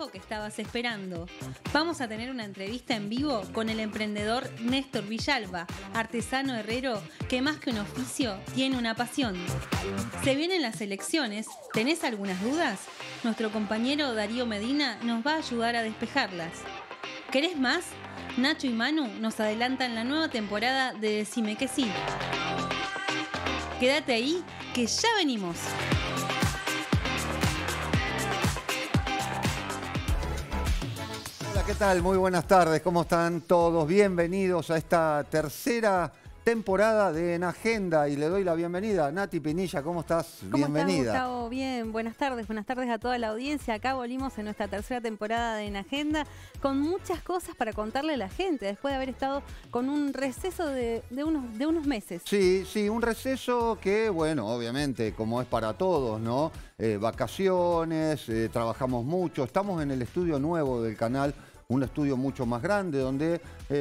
trabajo que estabas esperando. Vamos a tener una entrevista en vivo con el emprendedor Néstor Villalba, artesano herrero que más que un oficio tiene una pasión. Se vienen las elecciones, ¿tenés algunas dudas? Nuestro compañero Darío Medina nos va a ayudar a despejarlas. ¿Querés más? Nacho y Manu nos adelantan la nueva temporada de Decime que sí. Quédate ahí, que ya venimos. Hola, ¿qué tal? Muy buenas tardes, ¿cómo están todos? Bienvenidos a esta tercera temporada de En Agenda y le doy la bienvenida a Nati Pinilla. ¿Cómo estás? Bienvenida. ¿Cómo estás, Gustavo? Bien, buenas tardes a toda la audiencia. Acá volvimos en nuestra tercera temporada de En Agenda con muchas cosas para contarle a la gente después de haber estado con un receso de unos meses. Sí, un receso que, bueno, obviamente, como es para todos, ¿no? Vacaciones, trabajamos mucho, estamos en el estudio nuevo del canal, un estudio mucho más grande donde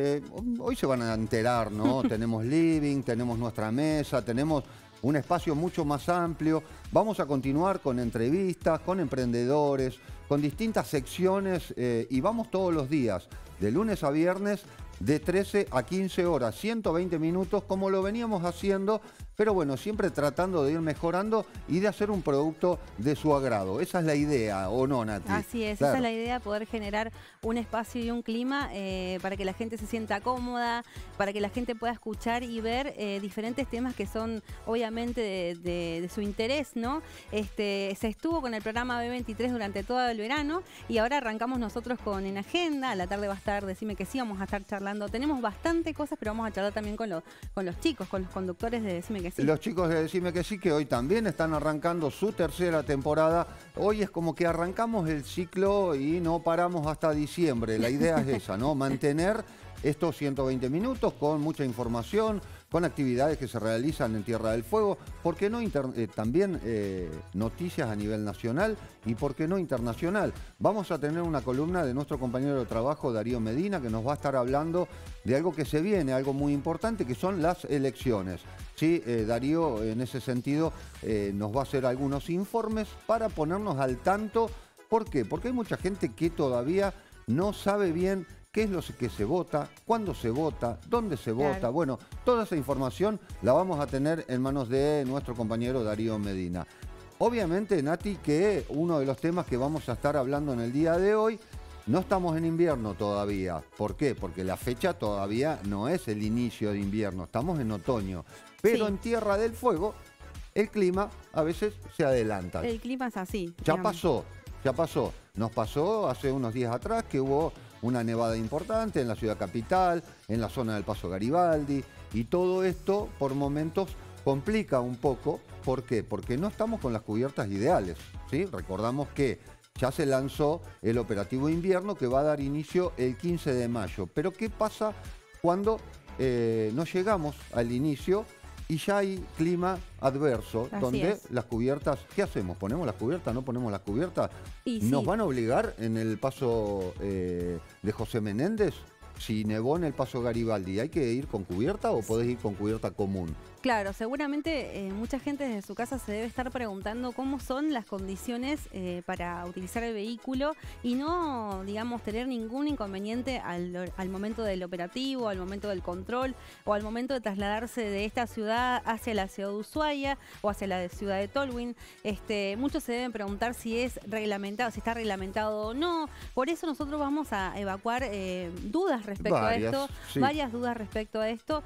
hoy se van a enterar, ¿no? Tenemos living, tenemos nuestra mesa, tenemos un espacio mucho más amplio. Vamos a continuar con entrevistas, con emprendedores, con distintas secciones y vamos todos los días, de lunes a viernes, de 13 a 15 horas, 120 minutos, como lo veníamos haciendo, pero bueno, siempre tratando de ir mejorando y de hacer un producto de su agrado. Esa es la idea, ¿o no, Nati? Así es, claro. Esa es la idea, poder generar un espacio y un clima para que la gente se sienta cómoda, para que la gente pueda escuchar y ver diferentes temas que son obviamente de su interés, ¿no? Se estuvo con el programa B23 durante todo el verano y ahora arrancamos nosotros con En Agenda. A la tarde va a estar Decime que sí, vamos a estar charlando. Tenemos bastante cosas, pero vamos a charlar también con los chicos, con los conductores de Decime que sí. Los chicos de Decime que sí, que hoy también están arrancando su tercera temporada. Hoy es como que arrancamos el ciclo y no paramos hasta diciembre. La idea es esa, ¿no? Mantener estos 120 minutos con mucha información, con actividades que se realizan en Tierra del Fuego, ¿por qué no también noticias a nivel nacional y por qué no internacional? Vamos a tener una columna de nuestro compañero de trabajo, Darío Medina, que nos va a estar hablando de algo que se viene, algo muy importante, que son las elecciones. Sí, Darío, en ese sentido, nos va a hacer algunos informes para ponernos al tanto. ¿Por qué? Porque hay mucha gente que todavía no sabe bien qué es lo que se vota, cuándo se vota, dónde se vota. Claro. Bueno, toda esa información la vamos a tener en manos de nuestro compañero Darío Medina. Obviamente, Nati, que uno de los temas que vamos a estar hablando en el día de hoy, no estamos en invierno todavía. ¿Por qué? Porque la fecha todavía no es el inicio de invierno, estamos en otoño. Pero Sí. en Tierra del Fuego, el clima a veces se adelanta. El clima es así. Ya digamos. pasó. Nos pasó hace unos días atrás que hubo una nevada importante en la ciudad capital, en la zona del Paso Garibaldi, y todo esto por momentos complica un poco. ¿Por qué? Porque no estamos con las cubiertas ideales, ¿sí? Recordamos que ya se lanzó el operativo invierno que va a dar inicio el 15 de mayo. Pero ¿qué pasa cuando no llegamos al inicio y ya hay clima adverso, Así donde es. las cubiertas, ¿qué hacemos? ¿Ponemos las cubiertas? ¿No ponemos las cubiertas? Y ¿Nos sí. van a obligar en el paso de José Menéndez? Si nevó en el paso Garibaldi, ¿hay que ir con cubierta o podés ir con cubierta común? Claro, seguramente mucha gente desde su casa se debe estar preguntando cómo son las condiciones para utilizar el vehículo y no, digamos, tener ningún inconveniente al momento del operativo, al momento del control o al momento de trasladarse de esta ciudad hacia la ciudad de Ushuaia o hacia la ciudad de Tolwyn. Muchos se deben preguntar si es reglamentado, si está reglamentado o no. Por eso nosotros vamos a evacuar dudas respecto a esto, sí. varias dudas respecto a esto.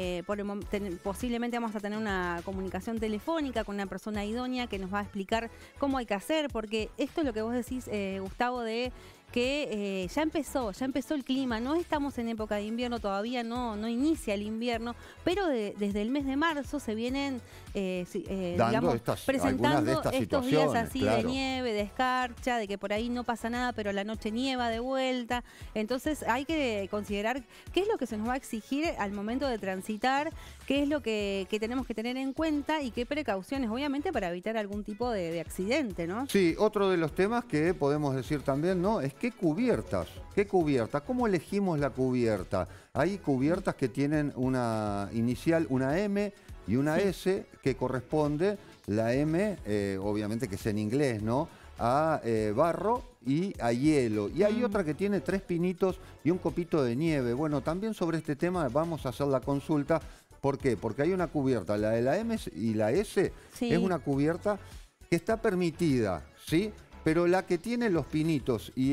Posiblemente vamos a tener una comunicación telefónica con una persona idónea que nos va a explicar cómo hay que hacer, porque esto es lo que vos decís, Gustavo, de que ya empezó el clima, no estamos en época de invierno, todavía no inicia el invierno, pero desde el mes de marzo se vienen digamos, presentando algunas de estos días así claro. de nieve, de escarcha, de que por ahí no pasa nada, pero a la noche nieva de vuelta. Entonces hay que considerar qué es lo que se nos va a exigir al momento de transitar, qué es lo que tenemos que tener en cuenta y qué precauciones, obviamente, para evitar algún tipo de accidente, ¿no? Sí, otro de los temas que podemos decir también, ¿no? Es qué cubiertas, cómo elegimos la cubierta. Hay cubiertas que tienen una inicial, una M y una S, que corresponde, la M, obviamente que es en inglés, ¿no? A barro y a hielo. Y hay otra que tiene 3 pinitos y un copito de nieve. Bueno, también sobre este tema vamos a hacer la consulta. ¿Por qué? Porque hay una cubierta, la de la M y la S, Sí. es una cubierta que está permitida, ¿sí? Pero la que tiene los pinitos y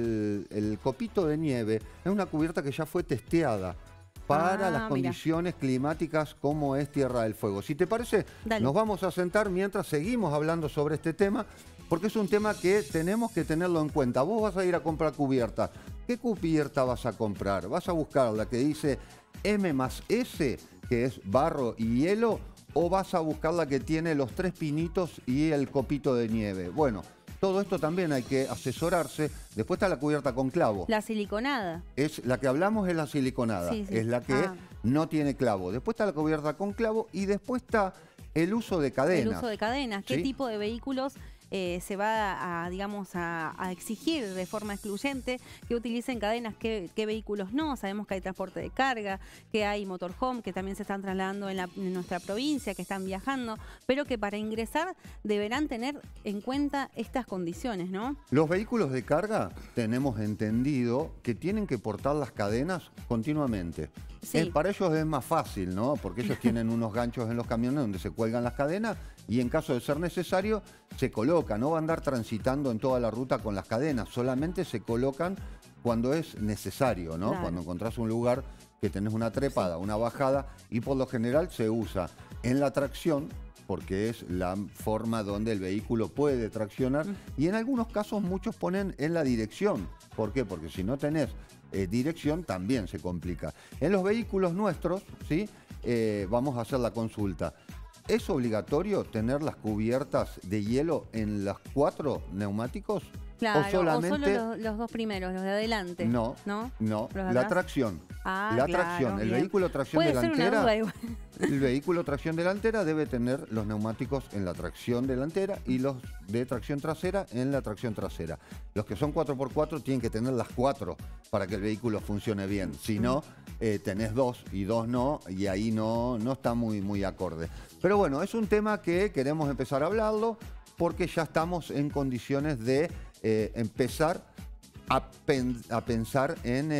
el copito de nieve es una cubierta que ya fue testeada para las mira. condiciones climáticas como es Tierra del Fuego. Si te parece, Dale. nos vamos a sentar mientras seguimos hablando sobre este tema, porque es un tema que tenemos que tenerlo en cuenta. Vos vas a ir a comprar cubierta. ¿Qué cubierta vas a comprar? ¿Vas a buscar la que dice M+S, que es barro y hielo, o vas a buscar la que tiene los 3 pinitos y el copito de nieve? Bueno, todo esto también hay que asesorarse. Después está la cubierta con clavo. La siliconada. Es la que hablamos, es la siliconada, Sí, sí. es la que no tiene clavo. Después está la cubierta con clavo y después está el uso de cadenas. El uso de cadenas. ¿Qué ¿Sí? tipo de vehículos se va a, digamos, a exigir de forma excluyente que utilicen cadenas, qué vehículos no? Sabemos que hay transporte de carga, que hay motorhome, que también se están trasladando en nuestra provincia, que están viajando, pero que para ingresar deberán tener en cuenta estas condiciones, ¿no? Los vehículos de carga tenemos entendido que tienen que portar las cadenas continuamente. Sí. Para ellos es más fácil, ¿no? Porque ellos tienen unos ganchos en los camiones donde se cuelgan las cadenas y en caso de ser necesario se coloca. No va a andar transitando en toda la ruta con las cadenas, solamente se colocan cuando es necesario, ¿no? Claro. Cuando encontrás un lugar que tenés una trepada, una bajada, y por lo general se usa en la tracción, porque es la forma donde el vehículo puede traccionar, y en algunos casos muchos ponen en la dirección. ¿Por qué? Porque si no tenés dirección también se complica. En los vehículos nuestros, ¿sí? Vamos a hacer la consulta. ¿Es obligatorio tener las cubiertas de hielo en los 4 neumáticos? Claro, ¿O solamente solo los 2 primeros, los de adelante. No, ¿No? no, ¿Los de la atrás? tracción. Ah, La claro, tracción, el bien. vehículo tracción Puede ser una delantera. duda igual. El vehículo tracción delantera debe tener los neumáticos en la tracción delantera y los de tracción trasera en la tracción trasera. Los que son 4x4 tienen que tener las 4 para que el vehículo funcione bien. Si no, tenés 2 y 2 no, y ahí no está muy acorde. Pero bueno, es un tema que queremos empezar a hablarlo porque ya estamos en condiciones de empezar a pensar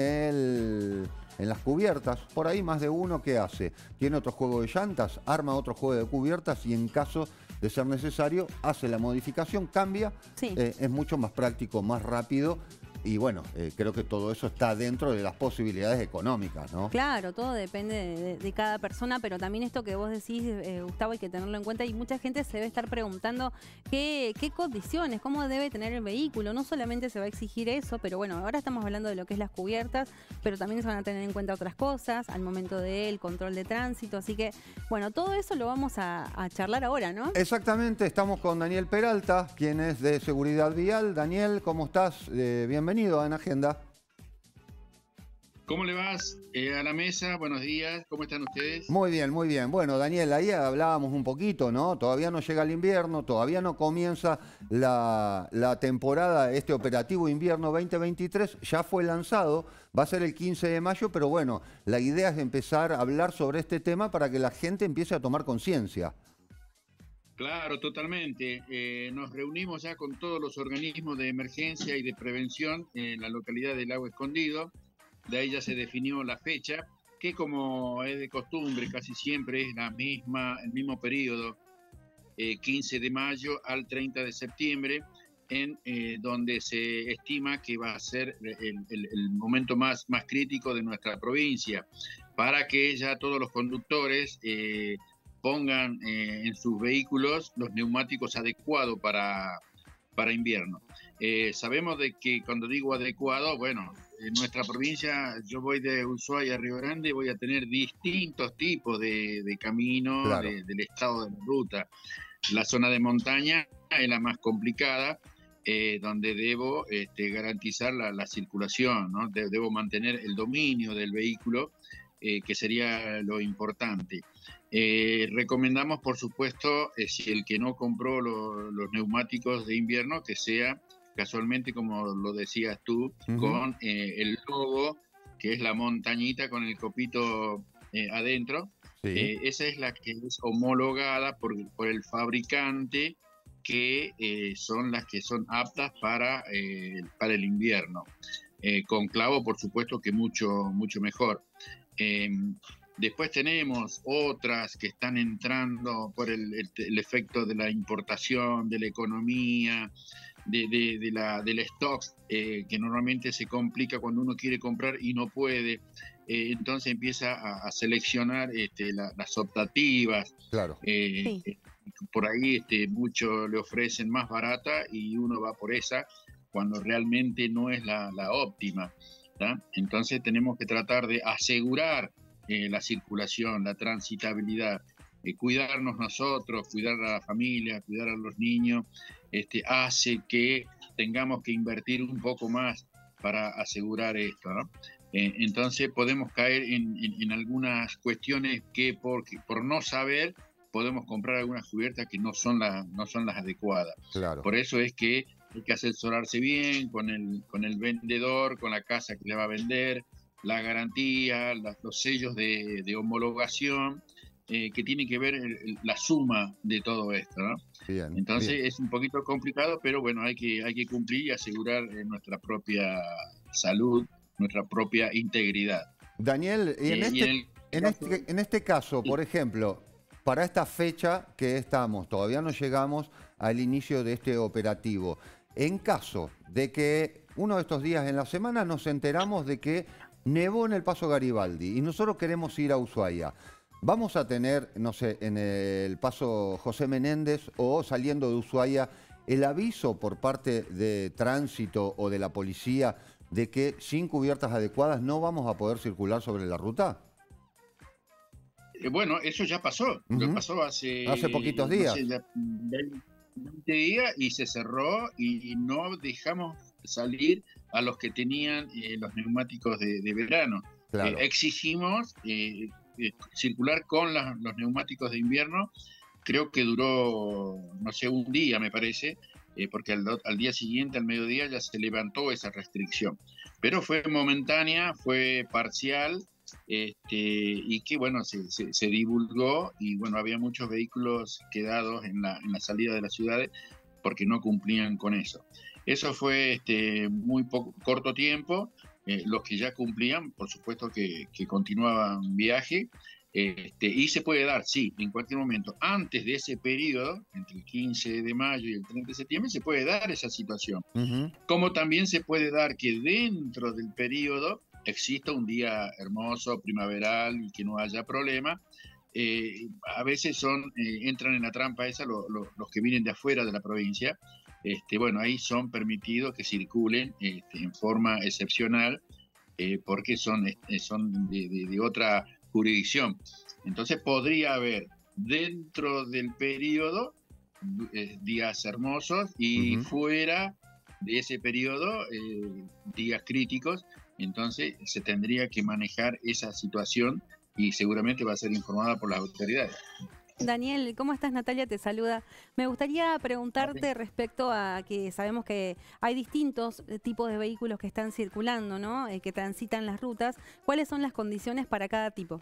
en las cubiertas. Por ahí más de uno que hace. Tiene otro juego de llantas, arma otro juego de cubiertas y en caso de ser necesario hace la modificación, cambia. Sí. Es mucho más práctico, más rápido. Y bueno, creo que todo eso está dentro de las posibilidades económicas, ¿no? Claro, todo depende de cada persona, pero también esto que vos decís, Gustavo, hay que tenerlo en cuenta y mucha gente se debe estar preguntando qué condiciones, cómo debe tener el vehículo. No solamente se va a exigir eso, pero bueno, ahora estamos hablando de lo que es las cubiertas, pero también se van a tener en cuenta otras cosas al momento del control de tránsito, así que bueno, todo eso lo vamos a charlar ahora, ¿no? Exactamente, estamos con Daniel Peralta, quien es de Seguridad Vial. Daniel, ¿cómo estás? Bienvenido en Agenda. ¿Cómo le vas a la mesa? Buenos días, ¿cómo están ustedes? Muy bien, muy bien. Bueno, Daniel, ahí hablábamos un poquito, ¿no? Todavía no llega el invierno, todavía no comienza la temporada, este operativo invierno 2023, ya fue lanzado, va a ser el 15 de mayo, pero bueno, la idea es empezar a hablar sobre este tema para que la gente empiece a tomar conciencia. Claro, totalmente. Nos reunimos ya con todos los organismos de emergencia y de prevención en la localidad del Lago Escondido. De ahí ya se definió la fecha, que como es de costumbre, casi siempre es el mismo periodo, 15 de mayo al 30 de septiembre, donde se estima que va a ser el momento más crítico de nuestra provincia, para que ya todos los conductores pongan en sus vehículos los neumáticos adecuados para invierno. Sabemos de que cuando digo adecuado, bueno, en nuestra provincia, yo voy de Ushuaia a Río Grande, voy a tener distintos tipos de caminos, Claro. del estado de la ruta. La zona de montaña es la más complicada, donde debo garantizar la circulación, ¿no? Debo mantener el dominio del vehículo, que sería lo importante. Recomendamos, por supuesto, si el que no compró los neumáticos de invierno, que sea casualmente, como lo decías tú, con el logo, que es la montañita con el copito adentro. Sí. Esa es la que es homologada por el fabricante, que son las que son aptas para el invierno. Con clavo, por supuesto que mucho mejor. Después tenemos otras que están entrando por el efecto de la importación, de la economía, del stock, que normalmente se complica cuando uno quiere comprar y no puede. Entonces empieza a seleccionar las optativas. Claro. Sí. Por ahí muchos le ofrecen más barata y uno va por esa cuando realmente no es la óptima, ¿tá? Entonces tenemos que tratar de asegurar la circulación, la transitabilidad, cuidarnos nosotros, cuidar a la familia, cuidar a los niños, hace que tengamos que invertir un poco más para asegurar esto, ¿no? Entonces podemos caer en algunas cuestiones que por no saber podemos comprar algunas cubiertas que no son las adecuadas. Claro. Por eso es que hay que asesorarse bien con el vendedor, con la casa que le va a vender, la garantía, los sellos de homologación, que tienen que ver la suma de todo esto, ¿no? Bien, Entonces bien. es un poquito complicado, pero bueno, hay que cumplir y asegurar nuestra propia salud, nuestra propia integridad. Daniel, y en este caso, por ejemplo, para esta fecha que estamos, todavía no llegamos al inicio de este operativo. En caso de que uno de estos días en la semana nos enteramos de que nevó en el Paso Garibaldi y nosotros queremos ir a Ushuaia, vamos a tener, no sé, en el Paso José Menéndez o saliendo de Ushuaia, el aviso por parte de tránsito o de la policía de que sin cubiertas adecuadas no vamos a poder circular sobre la ruta. Bueno, eso ya pasó. Lo pasó hace poquitos días. No sé, 20 días y se cerró y no dejamos salir a los que tenían los neumáticos de verano. Claro. Exigimos circular con los neumáticos de invierno. Creo que duró, no sé, un día me parece, porque al día siguiente, al mediodía, ya se levantó esa restricción. Pero fue momentánea, fue parcial, y que bueno, se divulgó y bueno, había muchos vehículos quedados en la salida de las ciudades porque no cumplían con eso. Eso fue muy corto tiempo. Los que ya cumplían, por supuesto que continuaban viaje, y se puede dar, sí, en cualquier momento. Antes de ese periodo, entre el 15 de mayo y el 30 de septiembre, se puede dar esa situación. Como también se puede dar que dentro del periodo exista un día hermoso, primaveral, y que no haya problema. A veces entran en la trampa esa los que vienen de afuera de la provincia. Bueno, ahí son permitidos que circulen en forma excepcional, porque son de otra jurisdicción. Entonces podría haber dentro del periodo días hermosos y fuera de ese periodo días críticos. Entonces se tendría que manejar esa situación y seguramente va a ser informada por las autoridades. Daniel, ¿cómo estás? Natalia te saluda. Me gustaría preguntarte respecto a que sabemos que hay distintos tipos de vehículos que están circulando, ¿no? Que transitan las rutas. ¿Cuáles son las condiciones para cada tipo?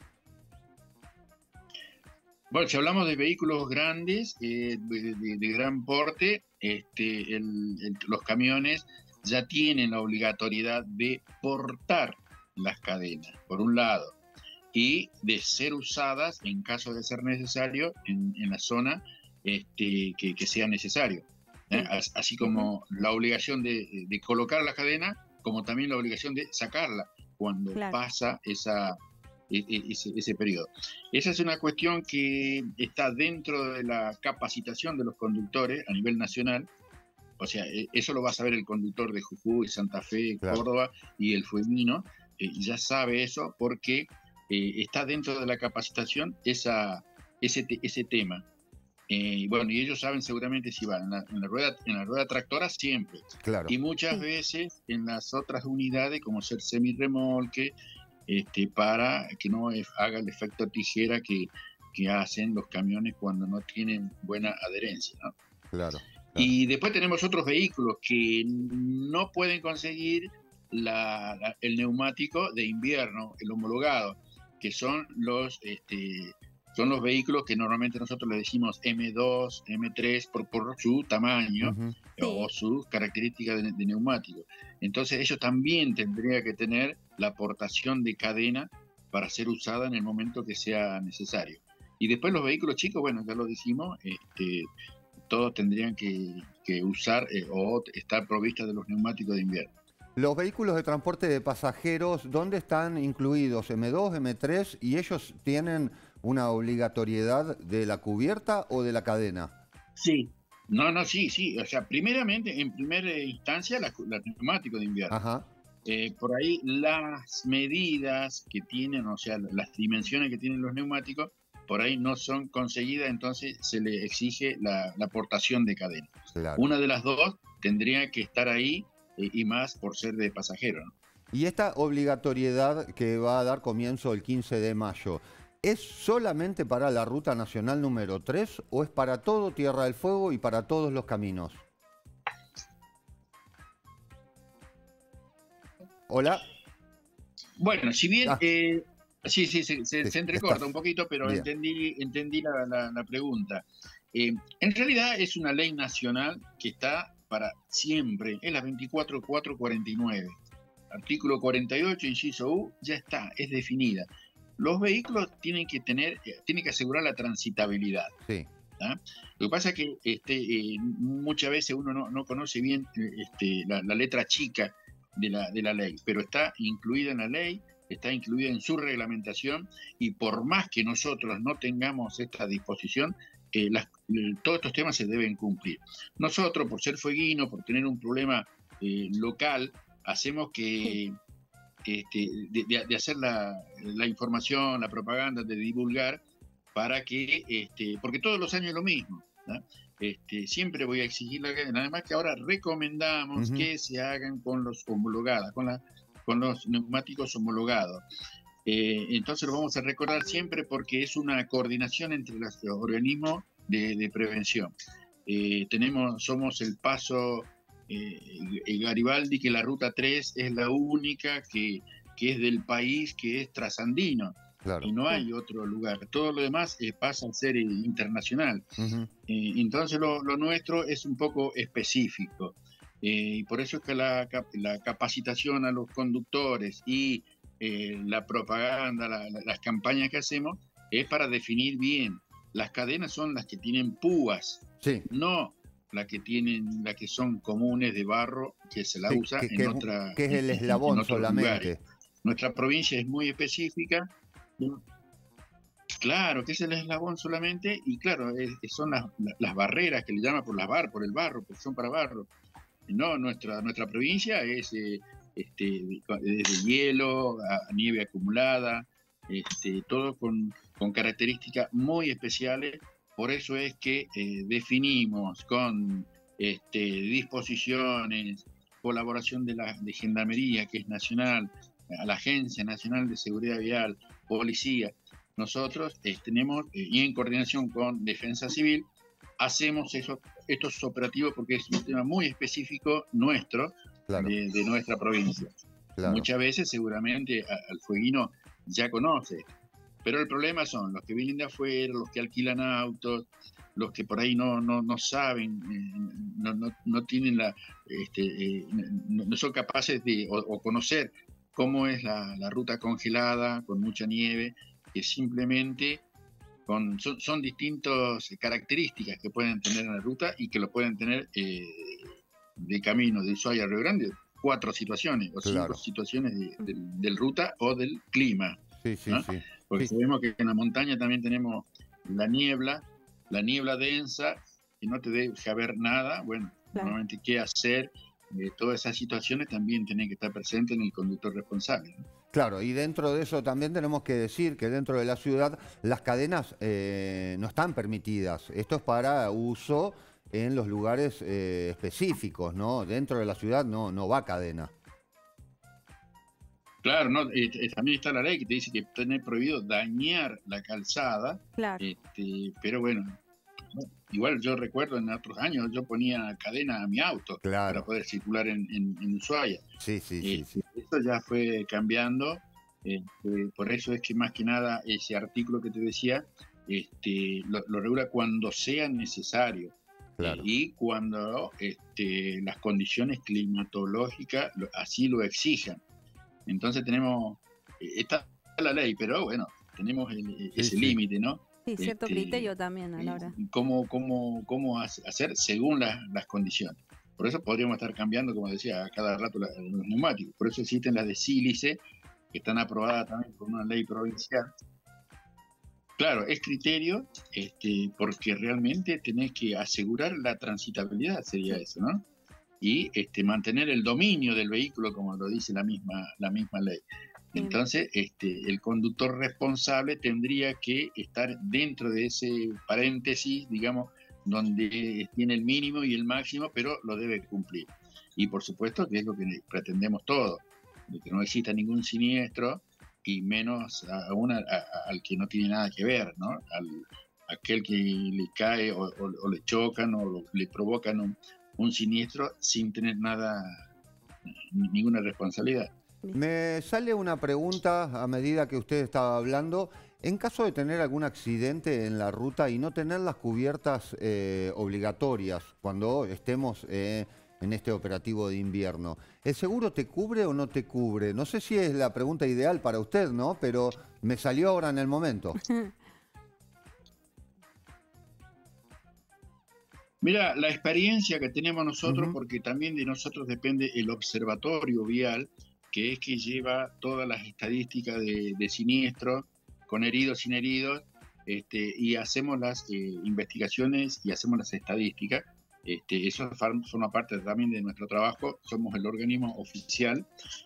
Bueno, si hablamos de vehículos grandes, de gran porte, los camiones ya tienen la obligatoriedad de portar las cadenas, por un lado, y de ser usadas en caso de ser necesario en la zona que sea necesario. Así como la obligación de colocar la cadena, como también la obligación de sacarla cuando pasa ese periodo. Esa es una cuestión que está dentro de la capacitación de los conductores a nivel nacional. O sea, eso lo va a saber el conductor de Jujuy, Santa Fe, Córdoba y el fueguino. Ya sabe eso porque está dentro de la capacitación ese tema. Bueno, y ellos saben seguramente si van en la rueda tractora siempre. Claro. Y muchas veces en las otras unidades, como ser semirremolque, para que no haga el efecto tijera que hacen los camiones cuando no tienen buena adherencia, ¿no? Claro. Y después tenemos otros vehículos que no pueden conseguir el neumático de invierno, el homologado, que son los son los vehículos que normalmente nosotros le decimos M2, M3 por su tamaño o sus características de neumático. Entonces ellos también tendrían que tener la aportación de cadena para ser usada en el momento que sea necesario. Y después los vehículos chicos, bueno, ya lo dijimos, todos tendrían que usar o estar provistas de los neumáticos de invierno. Los vehículos de transporte de pasajeros, ¿dónde están incluidos? ¿M2, M3? ¿Y ellos tienen una obligatoriedad de la cubierta o de la cadena? Sí. No, sí. O sea, primeramente, en primera instancia, la neumático de invierno. Ajá. Por ahí las medidas que tienen, o sea, las dimensiones que tienen los neumáticos, por ahí no son conseguidas, entonces se le exige la aportación de cadena. Claro. Una de las dos tendría que estar ahí, y más por ser de pasajero, ¿no? Y esta obligatoriedad que va a dar comienzo el 15 de mayo, ¿es solamente para la Ruta Nacional número 3 o es para todo Tierra del Fuego y para todos los caminos? ¿Hola? Bueno, si bien... Sí, se entrecorta un poquito, pero bien. entendí la pregunta. En realidad es una ley nacional que está para siempre, es la 24449. Artículo 48, inciso U, ya está, es definida. Los vehículos tienen que asegurar la transitabilidad. Sí. ¿Ah? Lo que pasa es que muchas veces uno no conoce bien la letra chica de la ley, pero está incluida en la ley, está incluida en su reglamentación, y por más que nosotros no tengamos esta disposición, todos estos temas se deben cumplir. Nosotros, por ser fueguino, por tener un problema local, hacemos que de hacer la información, la propaganda, de divulgar, para que, porque todos los años es lo mismo, ¿no? Siempre voy a exigir la cadena, nada más que ahora recomendamos que se hagan con los homologados, con los neumáticos homologados. Entonces lo vamos a recordar siempre porque es una coordinación entre los organismos de prevención. Somos el paso Garibaldi, que la ruta 3 es la única que es del país, que es trasandino. Claro. Y no hay otro lugar. Todo lo demás pasa a ser internacional. Entonces lo nuestro es un poco específico. Y por eso es que la capacitación a los conductores y la propaganda, las campañas que hacemos, es para definir bien. Las cadenas son las que tienen púas, no las que son comunes de barro, que se la usa en otra. Que es el eslabón solamente. Lugares. Nuestra provincia es muy específica. Claro, que es el eslabón solamente, y claro, son las barreras que le llaman por el barro, porque son para barro. No, nuestra provincia es desde hielo a nieve acumulada, todo con características muy especiales. Por eso es que definimos con disposiciones, colaboración de Gendarmería, que es nacional, a la Agencia Nacional de Seguridad Vial, Policía. Nosotros tenemos, y en coordinación con Defensa Civil, hacemos estos operativos porque es un tema muy específico nuestro, claro, de nuestra provincia. Claro. Muchas veces seguramente al fueguino ya conoce, pero el problema son los que vienen de afuera, los que alquilan autos, los que por ahí no saben, no tienen no son capaces de o conocer cómo es la ruta congelada con mucha nieve, que simplemente son distintas características que pueden tener en la ruta y que lo pueden tener de camino de Ushuaia a Río Grande, 4 situaciones o 5 situaciones del ruta o del clima. ¿No? Porque sabemos que en la montaña también tenemos la niebla densa, que no te deja ver nada. Bueno, normalmente qué hacer, todas esas situaciones también tienen que estar presentes en el conductor responsable, ¿no? Claro, y dentro de eso también tenemos que decir que dentro de la ciudad las cadenas no están permitidas. Esto es para uso en los lugares específicos, ¿no? Dentro de la ciudad no va cadena. Claro, no, también está la ley que te dice que tiene prohibido dañar la calzada. Claro. Pero bueno, igual yo recuerdo en otros años yo ponía cadena a mi auto para poder circular en Ushuaia. Sí. Esto ya fue cambiando, por eso es que más que nada ese artículo que te decía lo regula cuando sea necesario. Claro. Y cuando las condiciones climatológicas así lo exijan. Entonces está la ley, pero bueno, tenemos ese límite, ¿no? Sí, cierto criterio también a la hora. ¿Cómo hacer según las condiciones? Por eso podríamos estar cambiando, como decía, a cada rato los neumáticos. Por eso existen las de sílice, que están aprobadas también por una ley provincial. Claro, es criterio, porque realmente tenés que asegurar la transitabilidad, sería eso, ¿no? Y mantener el dominio del vehículo, como lo dice la misma ley. Entonces, el conductor responsable tendría que estar dentro de ese paréntesis, digamos, donde tiene el mínimo y el máximo, pero lo debe cumplir. Y por supuesto que es lo que pretendemos todos, de que no exista ningún siniestro, y menos aún al que no tiene nada que ver, ¿no? Aquel que le cae o le chocan o le provocan un siniestro sin tener ninguna responsabilidad. Me sale una pregunta a medida que usted estaba hablando. En caso de tener algún accidente en la ruta y no tener las cubiertas obligatorias cuando estemos en este operativo de invierno, ¿el seguro te cubre o no te cubre? No sé si es la pregunta ideal para usted, ¿no? Pero me salió ahora en el momento. Mira, la experiencia que tenemos nosotros, porque también de nosotros depende el observatorio vial, que es que lleva todas las estadísticas de siniestros, con heridos, sin heridos, y hacemos las investigaciones y hacemos las estadísticas. Eso forma parte también de nuestro trabajo, somos el organismo oficial.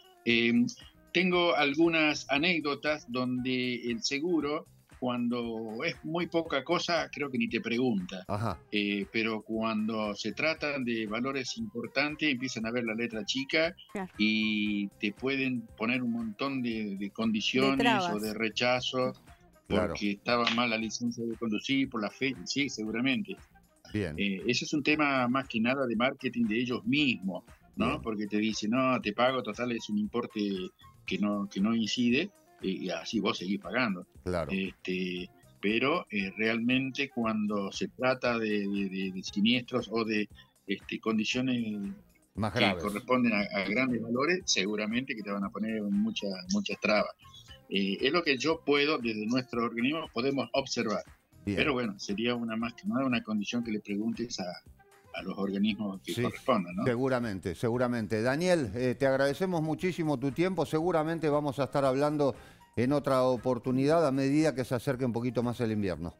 Tengo algunas anécdotas donde el seguro, cuando es muy poca cosa, creo que ni te pregunta. Pero cuando se trata de valores importantes, empiezan a ver la letra chica y te pueden poner un montón de condiciones o de rechazo porque estaba mal la licencia de conducir por la fecha. Sí, seguramente. Bien. Ese es un tema más que nada de marketing de ellos mismos, ¿no? Bien. Porque te dicen, no, te pago, total, es un importe que no incide, y así vos seguís pagando. Claro. Pero realmente cuando se trata de siniestros o de condiciones más que graves, corresponden a grandes valores, seguramente que te van a poner muchas trabas. Es lo que yo puedo, desde nuestro organismo, podemos observar. Bien. Pero bueno, sería más que nada una condición que le preguntes a los organismos que correspondan, ¿no? Seguramente. Daniel, te agradecemos muchísimo tu tiempo. Seguramente vamos a estar hablando en otra oportunidad a medida que se acerque un poquito más el invierno.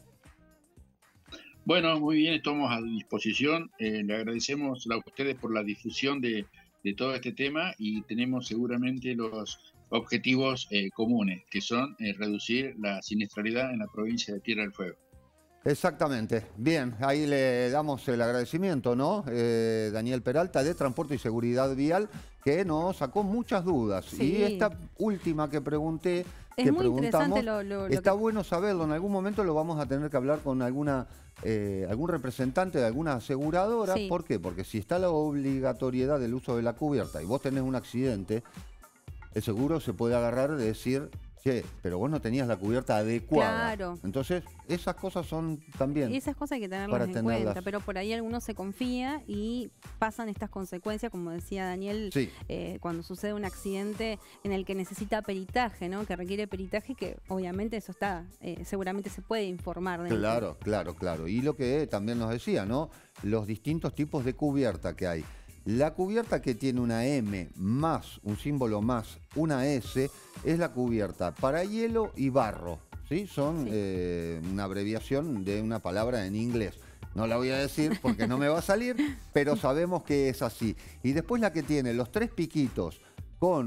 Bueno, muy bien, estamos a disposición. Le agradecemos a ustedes por la difusión de todo este tema y tenemos seguramente los objetivos comunes, que son reducir la siniestralidad en la provincia de Tierra del Fuego. Exactamente. Bien, ahí le damos el agradecimiento, ¿no? Daniel Peralta, de Transporte y Seguridad Vial, que nos sacó muchas dudas. Sí. Y esta última que pregunté, es muy interesante está bueno saberlo. En algún momento lo vamos a tener que hablar con algún representante de alguna aseguradora. Sí. ¿Por qué? Porque si está la obligatoriedad del uso de la cubierta y vos tenés un accidente, el seguro se puede agarrar de decir, che, pero vos no tenías la cubierta adecuada. Claro. Entonces, esas cosas son también... Esas cosas hay que tenerlas en cuenta, pero por ahí alguno se confía y pasan estas consecuencias, como decía Daniel, cuando sucede un accidente en el que necesita peritaje, ¿no? Que requiere peritaje, que obviamente eso está, seguramente se puede informar. Claro. Y lo que también nos decía, ¿no? Los distintos tipos de cubierta que hay. La cubierta que tiene una M más un símbolo más una S es la cubierta para hielo y barro, ¿sí? Son una abreviación de una palabra en inglés. No la voy a decir porque no me va a salir, pero sabemos que es así. Y después la que tiene los 3 piquitos con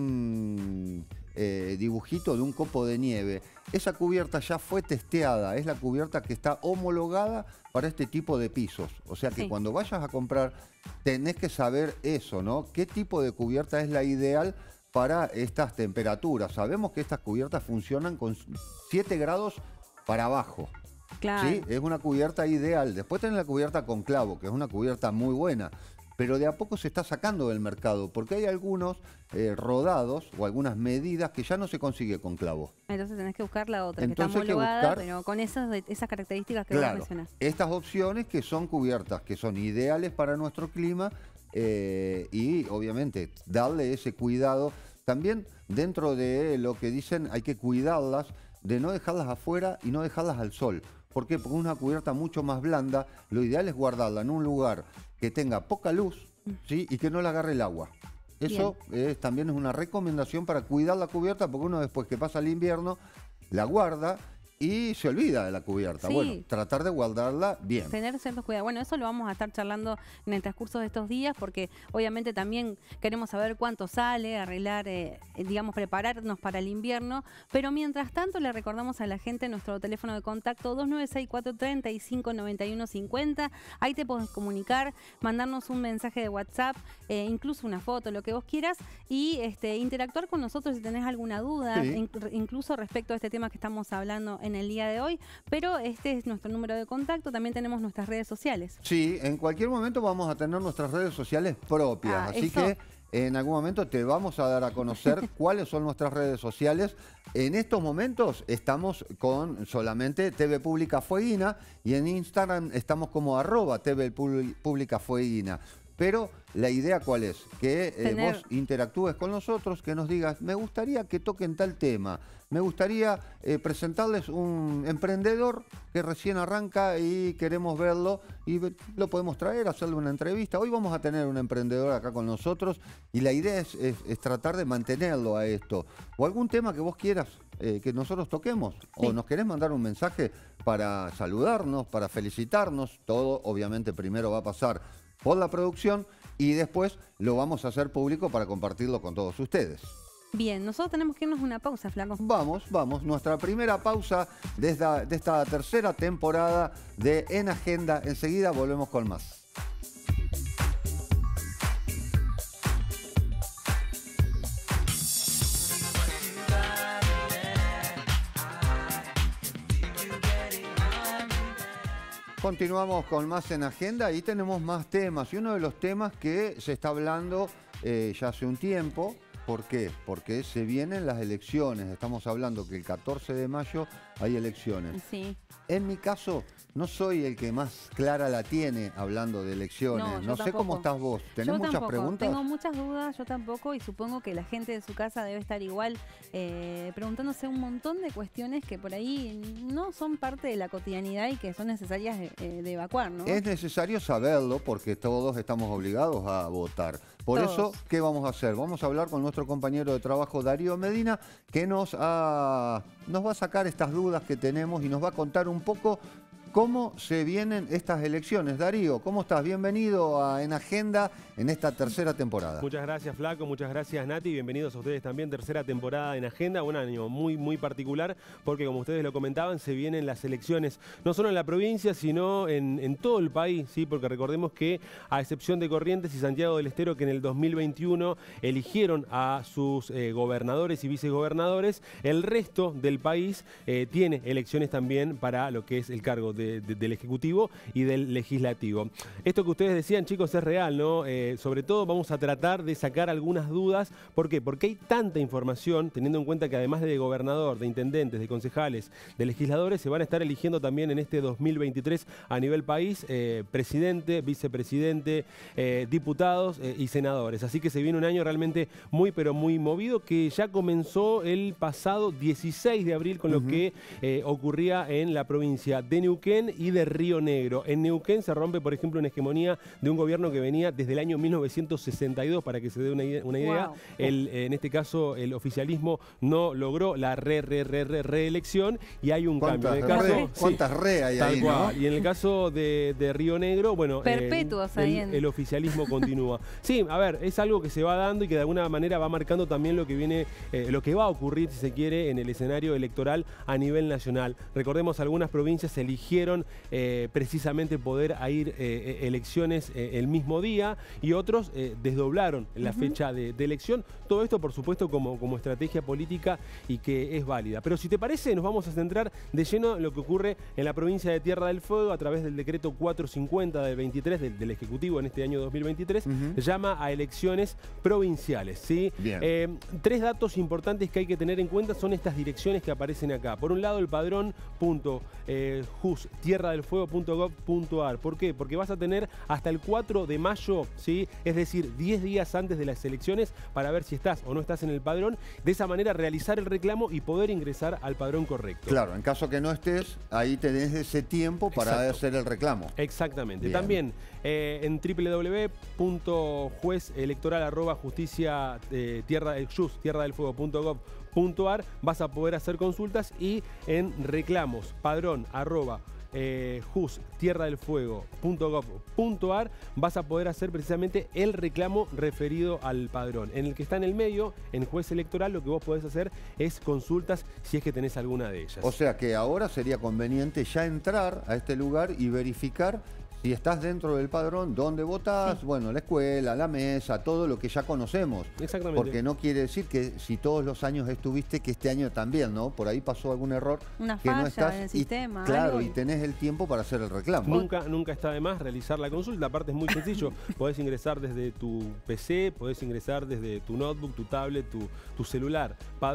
un dibujito de un copo de nieve, esa cubierta ya fue testeada, es la cubierta que está homologada para este tipo de pisos. O sea que cuando vayas a comprar tenés que saber eso, ¿no? ¿Qué tipo de cubierta es la ideal para estas temperaturas? Sabemos que estas cubiertas funcionan con 7 grados para abajo. Claro. ¿Sí? Es una cubierta ideal. Después tenés la cubierta con clavo, que es una cubierta muy buena. pero de a poco se está sacando del mercado, porque hay algunos rodados o algunas medidas que ya no se consigue con clavo. Entonces tenés que buscar la otra, Entonces que está homologada, buscar, pero con esas características que vos mencionás. Estas opciones que son cubiertas, que son ideales para nuestro clima, y obviamente darle ese cuidado. También dentro de lo que dicen hay que cuidarlas, de no dejarlas afuera y no dejarlas al sol. ¿Por qué? Porque una cubierta mucho más blanda, lo ideal es guardarla en un lugar que tenga poca luz, ¿sí? Y que no la agarre el agua. Eso también es una recomendación para cuidar la cubierta, porque uno después que pasa el invierno la guarda y se olvida de la cubierta. Sí. Bueno, tratar de guardarla bien. Tener ciertos cuidados. Bueno, eso lo vamos a estar charlando en el transcurso de estos días, porque obviamente también queremos saber cuánto sale, arreglar, digamos, prepararnos para el invierno. Pero mientras tanto, le recordamos a la gente nuestro teléfono de contacto 2964-359150. Ahí te podés comunicar, mandarnos un mensaje de WhatsApp, incluso una foto, lo que vos quieras, y interactuar con nosotros si tenés alguna duda, incluso respecto a este tema que estamos hablando en el día de hoy, pero este es nuestro número de contacto. También tenemos nuestras redes sociales. Sí, en cualquier momento vamos a tener nuestras redes sociales propias, así que en algún momento te vamos a dar a conocer cuáles son nuestras redes sociales. En estos momentos estamos con solamente TV Pública Fueguina y en Instagram estamos como @TV Pública Fueguina. Pero la idea ¿cuál es? Que vos interactúes con nosotros, que nos digas, me gustaría que toquen tal tema, me gustaría presentarles un emprendedor que recién arranca y queremos verlo y lo podemos traer, hacerle una entrevista. Hoy vamos a tener un emprendedor acá con nosotros y la idea es tratar de mantenerlo a esto. O algún tema que vos quieras que nosotros toquemos, o nos querés mandar un mensaje para saludarnos, para felicitarnos. Todo obviamente primero va a pasar por la producción y después lo vamos a hacer público para compartirlo con todos ustedes. Bien, nosotros tenemos que irnos a una pausa, Flaco. Vamos, nuestra primera pausa de esta tercera temporada de En Agenda. Enseguida volvemos con más. Continuamos con más En Agenda y tenemos más temas. Y uno de los temas que se está hablando ya hace un tiempo. ¿Por qué? Porque se vienen las elecciones. Estamos hablando que el 14 de mayo hay elecciones. Sí. En mi caso, no soy el que más clara la tiene hablando de elecciones. No sé cómo estás vos. ¿Tenés muchas preguntas? Tengo muchas dudas, yo tampoco, y supongo que la gente de su casa debe estar igual preguntándose un montón de cuestiones que por ahí no son parte de la cotidianidad y que son necesarias de evacuar, ¿no? Es necesario saberlo porque todos estamos obligados a votar. Por eso, ¿qué vamos a hacer? Vamos a hablar con nuestro compañero de trabajo, Darío Medina, que nos va a sacar estas dudas que tenemos y nos va a contar un poco cómo se vienen estas elecciones. Darío, ¿cómo estás? Bienvenido a En Agenda en esta tercera temporada. Muchas gracias, Flaco. Muchas gracias, Nati. Bienvenidos a ustedes también. Tercera temporada En Agenda. Un año muy, muy particular porque, como ustedes lo comentaban, se vienen las elecciones no solo en la provincia, sino en todo el país, ¿sí? Porque recordemos que, a excepción de Corrientes y Santiago del Estero, que en el 2021 eligieron a sus gobernadores y vicegobernadores, el resto del país tiene elecciones también para lo que es el cargo del Ejecutivo y del Legislativo. Esto que ustedes decían, chicos, es real, ¿no? Sobre todo vamos a tratar de sacar algunas dudas. ¿Por qué? Porque hay tanta información, teniendo en cuenta que además de gobernador, de intendentes, de concejales, de legisladores, se van a estar eligiendo también en este 2023 a nivel país presidente, vicepresidente, diputados y senadores. Así que se viene un año realmente muy, pero muy movido, que ya comenzó el pasado 16 de abril con lo que ocurría en la provincia de Neuquén y de Río Negro. En Neuquén se rompe, por ejemplo, una hegemonía de un gobierno que venía desde el año 1962, para que se dé una idea. Wow. En este caso, el oficialismo no logró la reelección y hay un cambio. En el caso, ¿Cuántas re hay ahí, cual. ¿no? Y en el caso de Río Negro, bueno, perpetuos ahí el oficialismo continúa. Sí, a ver, es algo que se va dando y que de alguna manera va marcando también lo que viene, lo que va a ocurrir, si se quiere, en el escenario electoral a nivel nacional. Recordemos, algunas provincias eligieron eligieron precisamente poder ir elecciones el mismo día, y otros desdoblaron la fecha de elección. Todo esto, por supuesto, como estrategia política y que es válida. Pero si te parece, nos vamos a centrar de lleno en lo que ocurre en la provincia de Tierra del Fuego a través del decreto 450 del 23 del Ejecutivo en este año 2023, llama a elecciones provinciales, ¿sí? Bien. 3 datos importantes que hay que tener en cuenta son estas direcciones que aparecen acá. Por un lado, el padrón.justierradelfuego.gov.ar. ¿Por qué? Porque vas a tener hasta el 4 de mayo, ¿sí? Es decir, 10 días antes de las elecciones, para ver si estás o no estás en el padrón. De esa manera, realizar el reclamo y poder ingresar al padrón correcto. Claro, en caso que no estés, ahí tenés ese tiempo para hacer el reclamo. Exactamente. Bien. También en www.juezelectoral@justiciatierradelfuego.gov.ar vas a poder hacer consultas, y en reclamos justierradelfuego.gov.ar vas a poder hacer precisamente el reclamo referido al padrón. En el que está en el medio, en juez electoral, lo que vos podés hacer es consultas si es que tenés alguna de ellas. O sea que ahora sería conveniente ya entrar a este lugar y verificar si estás dentro del padrón, dónde votás, bueno, la escuela, la mesa, todo lo que ya conocemos. Exactamente. Porque no quiere decir que si todos los años estuviste, que este año también, ¿no? Por ahí pasó algún error. Una que falla no estás, en el sistema. Claro, algo. y tenés el tiempo para hacer el reclamo. Nunca está de más realizar la consulta. Aparte es muy sencillo. Podés ingresar desde tu PC, podés ingresar desde tu notebook, tu tablet, tu celular.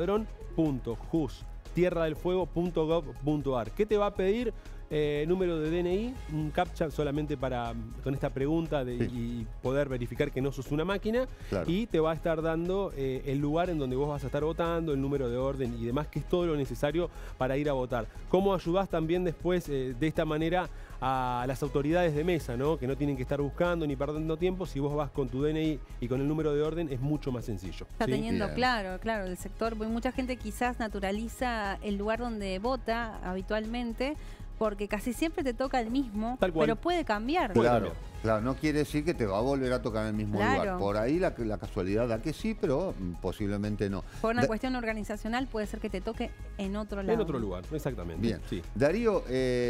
Padrón.justierradelfuego.gov.ar. ¿Qué te va a pedir? Número de DNI, un captcha solamente con esta pregunta y poder verificar que no sos una máquina. Claro. Y te va a estar dando el lugar en donde vos vas a estar votando, el número de orden y demás, que es todo lo necesario para ir a votar. ¿Cómo ayudás también después de esta manera a las autoridades de mesa, ¿no? Que no tienen que estar buscando ni perdiendo tiempo? Si vos vas con tu DNI y con el número de orden, es mucho más sencillo. Está ¿sí? teniendo Bien. claro, el sector, porque mucha gente quizás naturaliza el lugar donde vota habitualmente, porque casi siempre te toca el mismo, Tal cual. pero puede cambiar. Claro, no quiere decir que te va a volver a tocar en el mismo Claro. lugar. Por ahí la casualidad da que sí, pero posiblemente no. Por una cuestión organizacional puede ser que te toque en otro lado. En otro lugar, exactamente. Bien. Sí. Darío,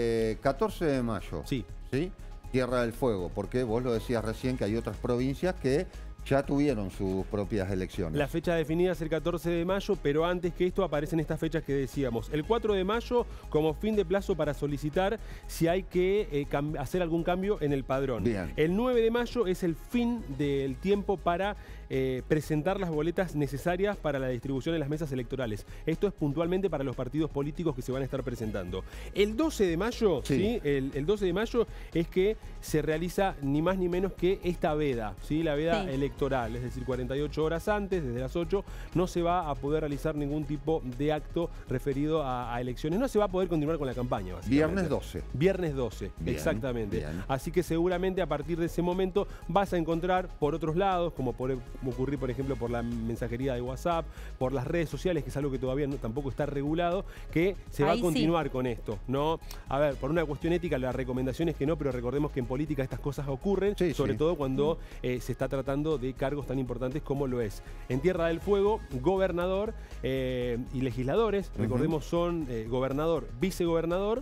14 de mayo. Sí. ¿Sí? Tierra del Fuego, porque vos lo decías recién que hay otras provincias que ya tuvieron sus propias elecciones. La fecha definida es el 14 de mayo, pero antes que esto aparecen estas fechas que decíamos. El 4 de mayo como fin de plazo para solicitar si hay que hacer algún cambio en el padrón. Bien. El 9 de mayo es el fin del tiempo para presentar las boletas necesarias para la distribución en las mesas electorales. Esto es puntualmente para los partidos políticos que se van a estar presentando. El 12 de mayo, ¿sí? El 12 de mayo es que se realiza ni más ni menos que esta veda, ¿sí? La veda electoral, es decir, 48 horas antes, desde las 8, no se va a poder realizar ningún tipo de acto referido a elecciones. No se va a poder continuar con la campaña, básicamente. Viernes 12. Viernes 12, Bien, exactamente. bien. Así que seguramente a partir de ese momento vas a encontrar por otros lados, como ocurrir, por ejemplo, por la mensajería de WhatsApp, por las redes sociales, que es algo que todavía tampoco está regulado, que se va a continuar con esto, ¿no? A ver, por una cuestión ética, la recomendación es que no, pero recordemos que en política estas cosas ocurren, sobre todo cuando se está tratando de cargos tan importantes como lo es. En Tierra del Fuego, gobernador y legisladores, recordemos, son gobernador, vicegobernador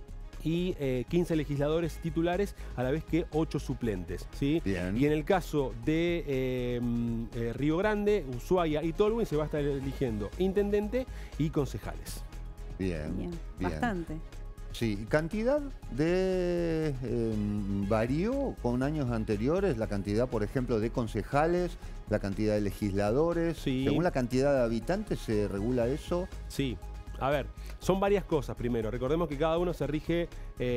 y 15 legisladores titulares, a la vez que 8 suplentes, ¿sí? Bien. Y en el caso de Río Grande, Ushuaia y Tolwyn se va a estar eligiendo intendente y concejales. Bien. Bastante. Sí, cantidad de varió con años anteriores, la cantidad, por ejemplo, de concejales, la cantidad de legisladores. Sí. Según la cantidad de habitantes se regula eso. Sí. A ver, son varias cosas primero. Recordemos que cada uno se rige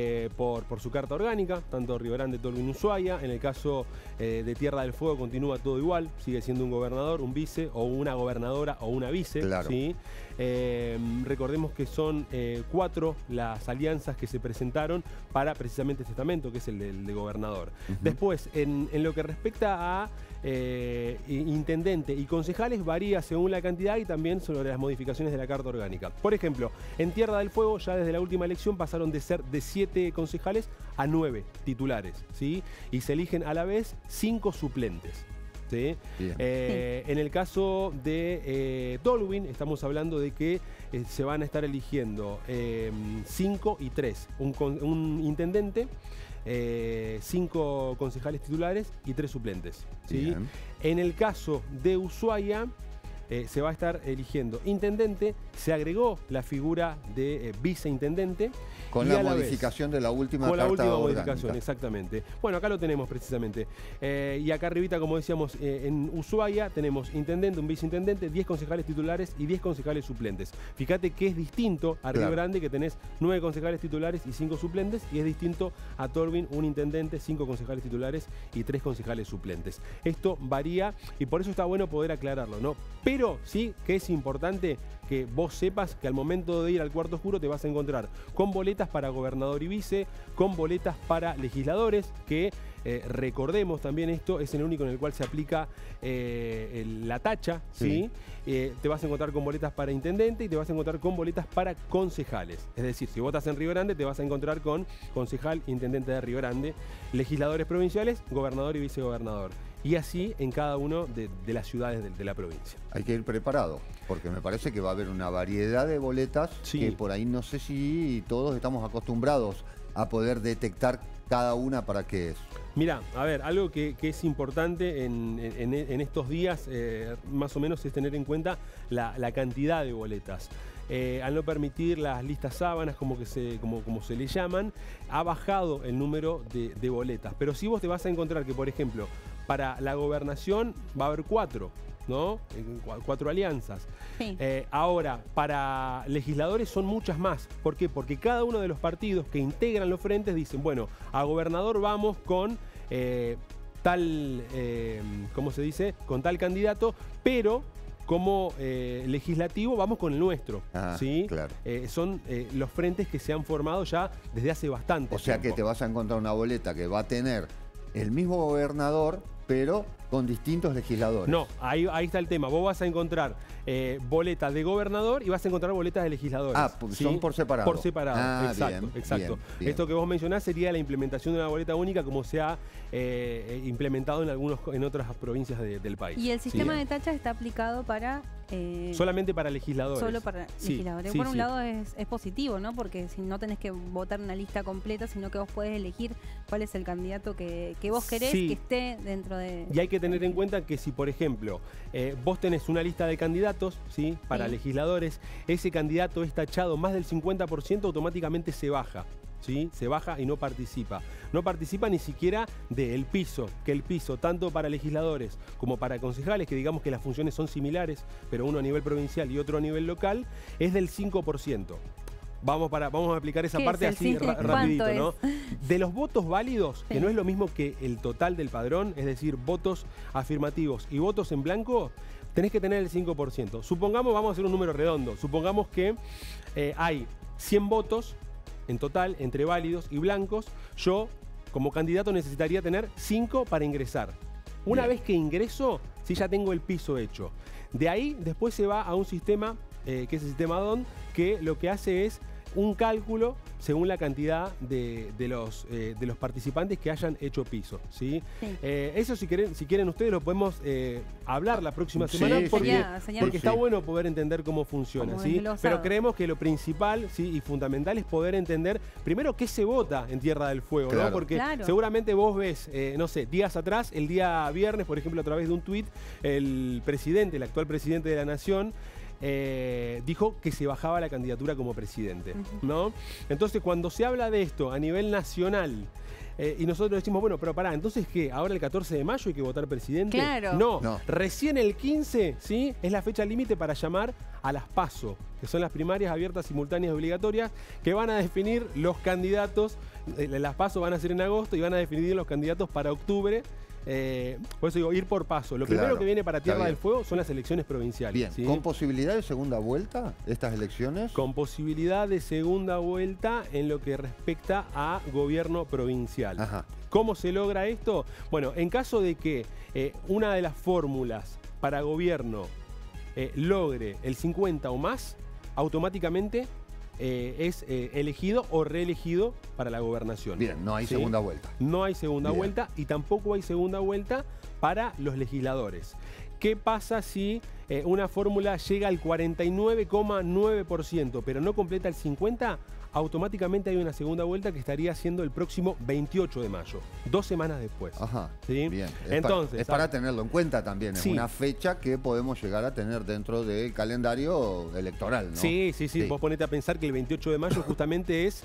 por su carta orgánica, tanto Río Grande, Tolwyn y Ushuaia. En el caso de Tierra del Fuego continúa todo igual, sigue siendo un gobernador, un vice, o una gobernadora o una vice. Claro. ¿sí? Recordemos que son 4 las alianzas que se presentaron para precisamente este estamento, que es el de gobernador. Después, en lo que respecta a intendente y concejales, varía según la cantidad y también sobre las modificaciones de la carta orgánica. Por ejemplo, en Tierra del Fuego ya desde la última elección pasaron de ser de 7 concejales a 9 titulares, ¿sí? Y se eligen a la vez 5 suplentes. ¿sí? En el caso de Tolwyn, estamos hablando de que se van a estar eligiendo 5 y 3. Un intendente, 5 concejales titulares y 3 suplentes. ¿Sí? En el caso de Ushuaia, se va a estar eligiendo intendente, se agregó la figura de viceintendente. Con la modificación de la última carta orgánica. Con la última modificación, exactamente. Bueno, acá lo tenemos precisamente. Y acá arribita, como decíamos, en Ushuaia tenemos intendente, un viceintendente, 10 concejales titulares y 10 concejales suplentes. Fíjate que es distinto a Río Grande, que tenés 9 concejales titulares y 5 suplentes, y es distinto a Tolwyn, un intendente, 5 concejales titulares y 3 concejales suplentes. Esto varía y por eso está bueno poder aclararlo, ¿no? Pero sí que es importante que vos sepas que al momento de ir al cuarto oscuro te vas a encontrar con boletas para gobernador y vice, con boletas para legisladores, que recordemos también esto, es el único en el cual se aplica la tacha, ¿sí? Te vas a encontrar con boletas para intendente y te vas a encontrar con boletas para concejales. Es decir, si votas en Río Grande te vas a encontrar con concejal, intendente de Río Grande, legisladores provinciales, gobernador y vicegobernador. Y así en cada una de las ciudades de la provincia. Hay que ir preparado, porque me parece que va a haber una variedad de boletas que por ahí no sé si todos estamos acostumbrados a poder detectar cada una para qué es. Mira, a ver, algo que es importante en estos días, más o menos, es tener en cuenta la cantidad de boletas. Al no permitir las listas sábanas, como se le llaman, ha bajado el número de boletas. Pero si vos te vas a encontrar que, por ejemplo, para la gobernación va a haber 4, ¿no? 4 alianzas. Sí. Ahora, para legisladores son muchas más. ¿Por qué? Porque cada uno de los partidos que integran los frentes dicen, bueno, a gobernador vamos con tal, ¿cómo se dice? Con tal candidato, pero como legislativo vamos con el nuestro. ¿Sí? Claro. Son los frentes que se han formado ya desde hace bastante tiempo. O sea que te vas a encontrar una boleta que va a tener el mismo gobernador, pero con distintos legisladores. No, ahí está el tema. Vos vas a encontrar boletas de gobernador y vas a encontrar boletas de legisladores. ¿sí? Son por separado. Por separado, exacto. Bien, bien. Esto que vos mencionás sería la implementación de una boleta única, como se ha implementado en otras provincias del país. Y el sistema de tacha está aplicado para... solamente para legisladores. Solo para legisladores. Por un lado es positivo, ¿no? Porque si no tenés que votar una lista completa, sino que vos podés elegir cuál es el candidato que vos querés que esté dentro de... Y hay que tener en cuenta que si, por ejemplo, vos tenés una lista de candidatos, ¿sí? Para legisladores, ese candidato es tachado más del 50%, automáticamente se baja. ¿Sí? Se baja y no participa. No participa ni siquiera del piso, que el piso, tanto para legisladores como para concejales, que digamos que las funciones son similares, pero uno a nivel provincial y otro a nivel local, es del 5%. Vamos a aplicar esa parte así rapidito, ¿no? De los votos válidos, que no es lo mismo que el total del padrón, es decir, votos afirmativos y votos en blanco, tenés que tener el 5%. Supongamos, vamos a hacer un número redondo, supongamos que hay 100 votos en total, entre válidos y blancos. Yo, como candidato, necesitaría tener 5 para ingresar. Una vez que ingreso, sí, ya tengo el piso hecho. De ahí, después se va a un sistema, que es el sistema DON, que lo que hace es un cálculo según la cantidad de los participantes que hayan hecho piso, ¿sí? Eso si quieren ustedes lo podemos hablar la próxima semana, porque está bueno poder entender cómo funciona, ¿sí? Pero creemos que lo principal, ¿sí? Y fundamental es poder entender primero qué se vota en Tierra del Fuego, ¿no? Porque seguramente vos ves, no sé, días atrás, el día viernes, por ejemplo, a través de un tuit, el actual presidente de la Nación, dijo que se bajaba la candidatura como presidente, ¿no? Entonces, cuando se habla de esto a nivel nacional, y nosotros decimos, bueno, pero pará, ¿entonces qué? ¿Ahora el 14 de mayo hay que votar presidente? Claro. No, recién el 15, ¿sí? Es la fecha límite para llamar a las PASO, que son las primarias abiertas, simultáneas y obligatorias, que van a definir los candidatos. Las PASO van a ser en agosto y van a definir los candidatos para octubre. Por eso digo, ir por paso. Lo primero que viene para Tierra del Fuego son las elecciones provinciales. Bien, ¿sí? ¿Con posibilidad de segunda vuelta estas elecciones? Con posibilidad de segunda vuelta en lo que respecta a gobierno provincial. ¿Cómo se logra esto? Bueno, en caso de que una de las fórmulas para gobierno logre el 50 o más, automáticamente es elegido o reelegido para la gobernación. Bien, no hay ¿sí? segunda vuelta. No hay segunda Bien. vuelta y tampoco hay segunda vuelta para los legisladores. ¿Qué pasa si una fórmula llega al 49,9% pero no completa el 50%? Automáticamente hay una segunda vuelta que estaría siendo el próximo 28 de mayo, 2 semanas después. Ajá, ¿sí? bien. Entonces, es para tenerlo en cuenta también, es sí. una fecha que podemos llegar a tener dentro del calendario electoral, ¿no? Sí. Vos ponete a pensar que el 28 de mayo justamente es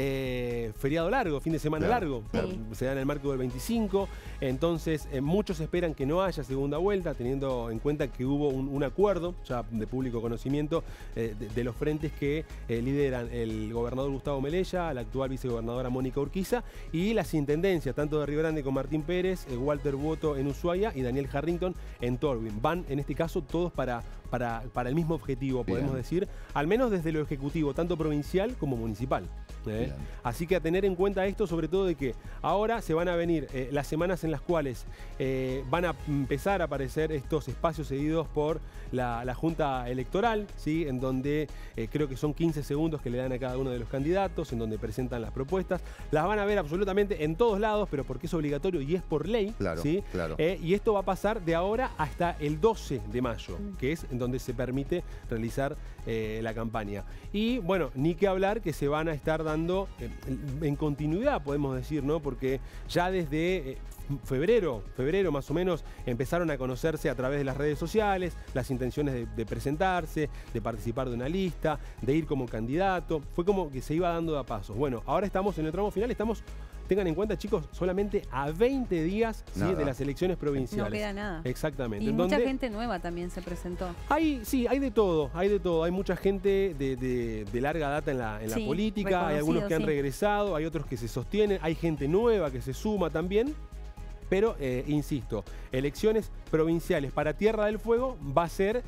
feriado largo, fin de semana Claro, largo. sí. Se da en el marco del 25. Entonces, muchos esperan que no haya segunda vuelta, teniendo en cuenta que hubo un acuerdo, ya de público conocimiento, de los frentes que lideran el gobernador Gustavo Melella, la actual vicegobernadora Mónica Urquiza, y las intendencias, tanto de Río Grande con Martín Pérez, Walter Boto en Ushuaia y Daniel Harrington en Torvin. Van, en este caso, todos para el mismo objetivo, podemos Bien. decir, al menos desde lo ejecutivo, tanto provincial como municipal. Bien. Así que a tener en cuenta esto, sobre todo de que ahora se van a venir las semanas en las cuales van a empezar a aparecer estos espacios cedidos por la Junta Electoral, ¿sí? En donde creo que son 15 segundos que le dan a cada uno de los candidatos, en donde presentan las propuestas. Las van a ver absolutamente en todos lados, pero porque es obligatorio y es por ley. Claro, ¿sí? claro. Y esto va a pasar de ahora hasta el 12 de mayo, que es en donde se permite realizar la campaña. Y bueno, ni que hablar que se van a estar dando en continuidad, podemos decir, ¿no? Porque ya desde febrero más o menos, empezaron a conocerse a través de las redes sociales las intenciones de presentarse, de participar de una lista, de ir como candidato. Fue como que se iba dando a pasos. Bueno, ahora estamos en el tramo final, tengan en cuenta, chicos, solamente a 20 días, ¿sí? de las elecciones provinciales. No queda nada. Exactamente. Y en mucha donde gente nueva también se presentó. hay de todo. Hay mucha gente de larga data en la Sí, política, hay algunos que han reconocido, sí. regresado, hay otros que se sostienen, hay gente nueva que se suma también. Pero, insisto, elecciones provinciales para Tierra del Fuego va a ser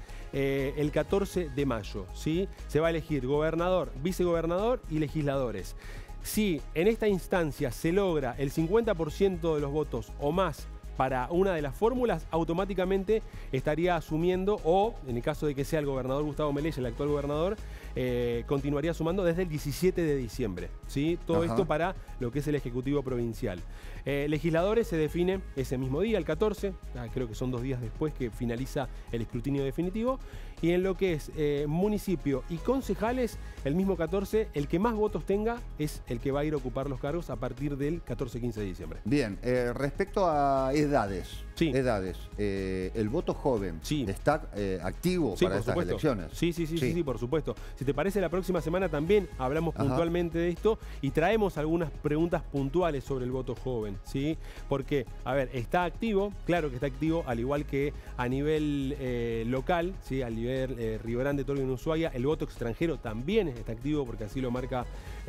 el 14 de mayo, ¿sí? Se va a elegir gobernador, vicegobernador y legisladores. Si en esta instancia se logra el 50% de los votos o más para una de las fórmulas, automáticamente estaría asumiendo, o en el caso de que sea el gobernador Gustavo Melella, el actual gobernador, continuaría sumando desde el 17 de diciembre. ¿Sí? Todo Ajá. esto para lo que es el Ejecutivo Provincial. Legisladores se define ese mismo día, el 14, creo que son 2 días después que finaliza el escrutinio definitivo. Y en lo que es municipio y concejales, el mismo 14, el que más votos tenga es el que va a ir a ocupar los cargos a partir del 14-15 de diciembre. Bien, respecto a edades, Sí. el voto joven Sí. está activo Sí, para por estas supuesto. elecciones. Sí, por supuesto. Si te parece, la próxima semana también hablamos Ajá. puntualmente de esto y traemos algunas preguntas puntuales sobre el voto joven, ¿sí? Porque, a ver, está activo, claro que está activo, al igual que a nivel local, ¿sí? A nivel Río Grande, Torvin, Ushuaia, el voto extranjero también está activo porque así lo marca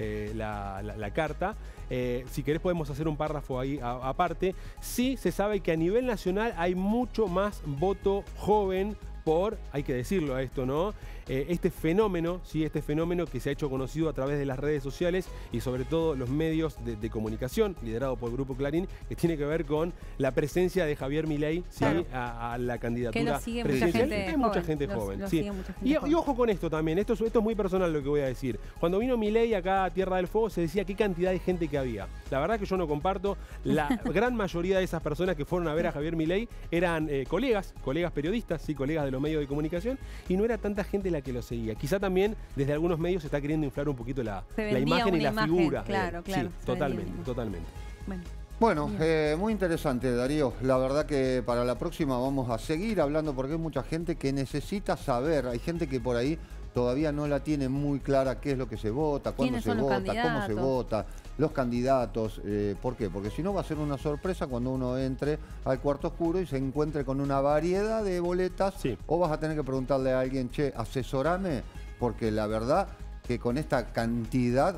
la carta. Si querés podemos hacer un párrafo ahí aparte. Sí se sabe que a nivel nacional hay mucho más voto joven por, hay que decirlo a esto, ¿no? Este fenómeno, ¿sí? Este fenómeno que se ha hecho conocido a través de las redes sociales y sobre todo los medios de comunicación, liderado por el Grupo Clarín, que tiene que ver con la presencia de Javier Milei, ¿sí? Claro. a la candidatura Que lo sigue mucha presidencial. gente Hay mucha joven. gente Lo joven, sí. sigue mucha gente Y joven. ojo con esto también, esto es muy personal lo que voy a decir. Cuando vino Milei acá a Tierra del Fuego se decía qué cantidad de gente que había. La verdad que yo no comparto. La gran mayoría de esas personas que fueron a ver a Javier Milei eran colegas periodistas, sí, colegas de los medios de comunicación, y no era tanta gente la que lo seguía. Quizá también desde algunos medios se está queriendo inflar un poquito la vendía imagen y una la imagen, figura. claro, Sí, claro, se vendía una totalmente, imagen. totalmente. Bueno. Bueno, Bien. muy interesante, Darío. La verdad que para la próxima vamos a seguir hablando porque hay mucha gente que necesita saber. Hay gente que por ahí todavía no la tiene muy clara qué es lo que se vota, cuándo ¿Quiénes se son los vota, cómo se candidatos? vota, los candidatos. ¿Por qué? Porque si no va a ser una sorpresa cuando uno entre al cuarto oscuro y se encuentre con una variedad de boletas. Sí. O vas a tener que preguntarle a alguien, che, asesorame, porque la verdad que con esta cantidad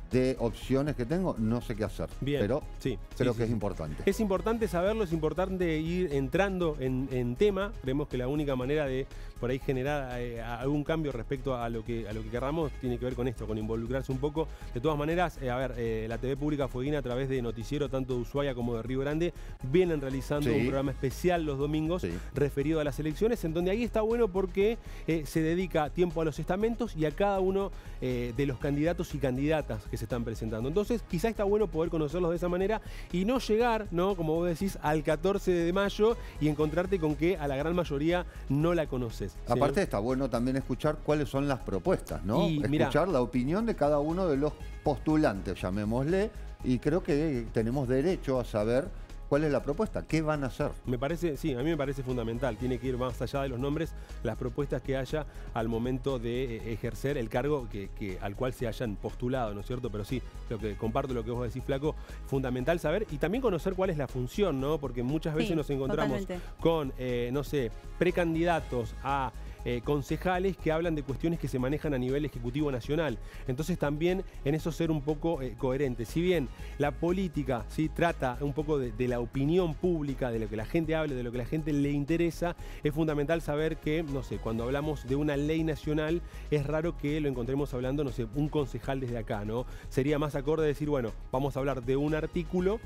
de opciones que tengo, no sé qué hacer. Bien, pero sí, creo sí, que sí. es importante. Es importante saberlo, es importante ir entrando en tema. Creemos que la única manera de por ahí generar algún cambio respecto a lo que querramos tiene que ver con esto, con involucrarse un poco. De todas maneras, la TV Pública Fueguina, a través de noticiero tanto de Ushuaia como de Río Grande, vienen realizando un programa especial los domingos referido a las elecciones, en donde ahí está bueno porque se dedica tiempo a los estamentos y a cada uno de los candidatos y candidatas que se están presentando. Entonces, quizá está bueno poder conocerlos de esa manera y no llegar, ¿no?, como vos decís, al 14 de mayo y encontrarte con que a la gran mayoría no la conoces. Aparte está bueno también escuchar cuáles son las propuestas, ¿no? Y, escuchar la opinión de cada uno de los postulantes, llamémosle, y creo que tenemos derecho a saber cuál es la propuesta, qué van a hacer. Me parece, sí, a mí me parece fundamental. Tiene que ir más allá de los nombres, las propuestas que haya al momento de ejercer el cargo al cual se hayan postulado, ¿no es cierto? Pero sí, comparto lo que vos decís, Flaco, fundamental saber y también conocer cuál es la función, ¿no? Porque muchas veces nos encontramos con, no sé, precandidatos a concejales que hablan de cuestiones que se manejan a nivel ejecutivo nacional. Entonces también en eso ser un poco coherentes. Si bien la política ¿sí? trata un poco de la opinión pública, de lo que la gente hable, de lo que la gente le interesa, es fundamental saber que, no sé, cuando hablamos de una ley nacional, es raro que lo encontremos hablando, no sé, un concejal desde acá, ¿no? Sería más acorde decir, bueno, vamos a hablar de un artículo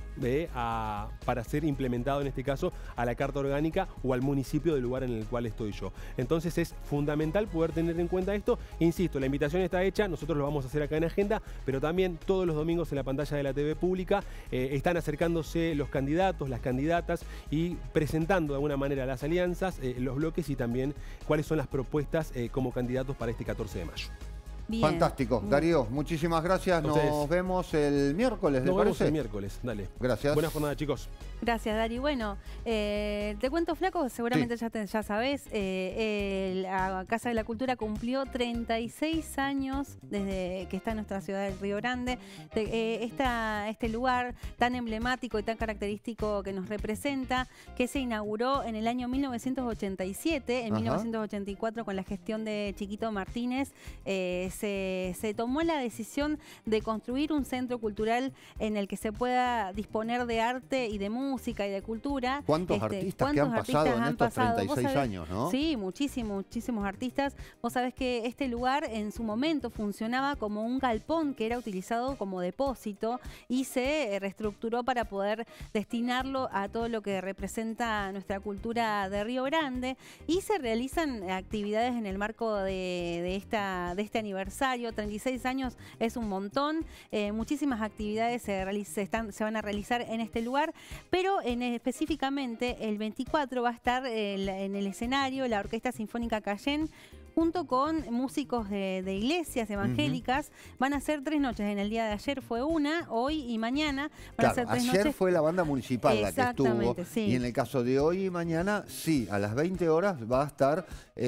para ser implementado en este caso a la Carta Orgánica o al municipio del lugar en el cual estoy yo. Entonces es fundamental poder tener en cuenta esto. Insisto, la invitación está hecha, nosotros lo vamos a hacer acá en Agenda, pero también todos los domingos en la pantalla de la TV Pública están acercándose los candidatos, las candidatas y presentando de alguna manera las alianzas, los bloques y también cuáles son las propuestas como candidatos para este 14 de mayo. Bien. Fantástico. Darío, muchísimas gracias. Nos vemos el miércoles, ¿le parece? Nos vemos el miércoles, dale. Gracias. Buena jornada, chicos. Gracias, Dari. Bueno, te cuento, Flaco, seguramente ya sabés, la Casa de la Cultura cumplió 36 años desde que está en nuestra ciudad del Río Grande. Este lugar tan emblemático y tan característico que nos representa, que se inauguró en el año 1987, en 1984 con la gestión de Chiquito Martínez, se tomó la decisión de construir un centro cultural en el que se pueda disponer de arte y de música y de cultura. ¿Cuántos artistas que han pasado en estos 36 años, no? Sí, muchísimos artistas. Vos sabés que este lugar en su momento funcionaba como un galpón que era utilizado como depósito y se reestructuró para poder destinarlo a todo lo que representa nuestra cultura de Río Grande y se realizan actividades en el marco de este aniversario. 36 años es un montón. Muchísimas actividades se van a realizar en este lugar, pero específicamente el 24 va a estar en el escenario la Orquesta Sinfónica Cayén junto con músicos de iglesias evangélicas. Van a ser 3 noches. En el día de ayer fue una, hoy y mañana van a ser 3 noches. Ayer fue la banda municipal la que estuvo. Sí. Y en el caso de hoy y mañana, sí, a las 20 horas va a estar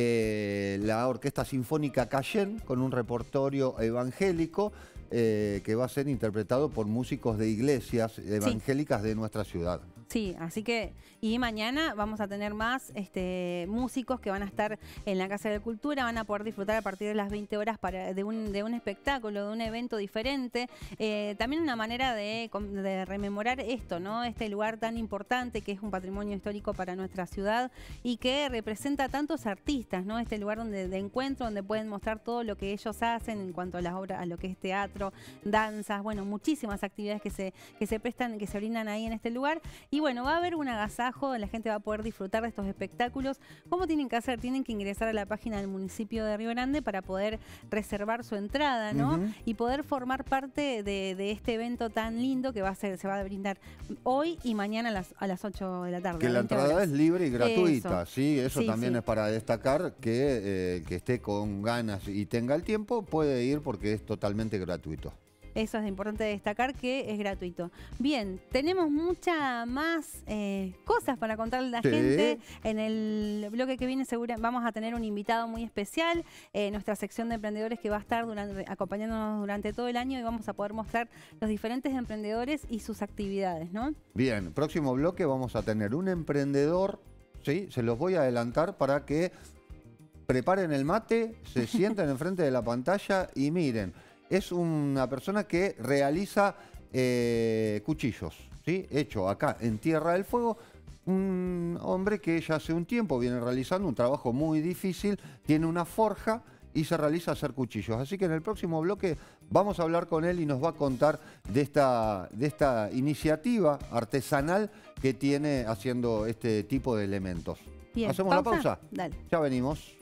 la Orquesta Sinfónica Cayén con un repertorio evangélico que va a ser interpretado por músicos de iglesias evangélicas de nuestra ciudad. Sí, así que, y mañana vamos a tener más músicos que van a estar en la Casa de la Cultura, van a poder disfrutar a partir de las 20 horas de un espectáculo, de un evento diferente. También una manera de rememorar esto, ¿no? Este lugar tan importante que es un patrimonio histórico para nuestra ciudad y que representa a tantos artistas, ¿no? Este lugar de encuentro, donde pueden mostrar todo lo que ellos hacen en cuanto a las obras, a lo que es teatro, danzas, bueno, muchísimas actividades que se prestan, que se brindan ahí en este lugar. Y bueno, va a haber un agasajo, la gente va a poder disfrutar de estos espectáculos. ¿Cómo tienen que hacer? Tienen que ingresar a la página del municipio de Río Grande para poder reservar su entrada, ¿no? Y poder formar parte de este evento tan lindo que se va a brindar hoy y mañana a las 8 de la tarde. Que la entrada es libre y gratuita, eso sí, también es para destacar que el que esté con ganas y tenga el tiempo puede ir porque es totalmente gratuito. Eso es importante destacar, que es gratuito. Bien, tenemos muchas más cosas para contarle a la gente. En el bloque que viene vamos a tener un invitado muy especial, nuestra sección de emprendedores que va a estar acompañándonos durante todo el año y vamos a poder mostrar los diferentes emprendedores y sus actividades, ¿no? Bien, próximo bloque vamos a tener un emprendedor, ¿sí? Se los voy a adelantar para que preparen el mate, se sienten enfrente de la pantalla y miren. es una persona que realiza cuchillos, ¿sí? Hecho acá en Tierra del Fuego. Un hombre que ya hace un tiempo viene realizando un trabajo muy difícil, tiene una forja y se realiza hacer cuchillos. Así que en el próximo bloque vamos a hablar con él y nos va a contar de esta iniciativa artesanal que tiene haciendo este tipo de elementos. Bien, ¿Hacemos la pausa? Dale. Ya venimos.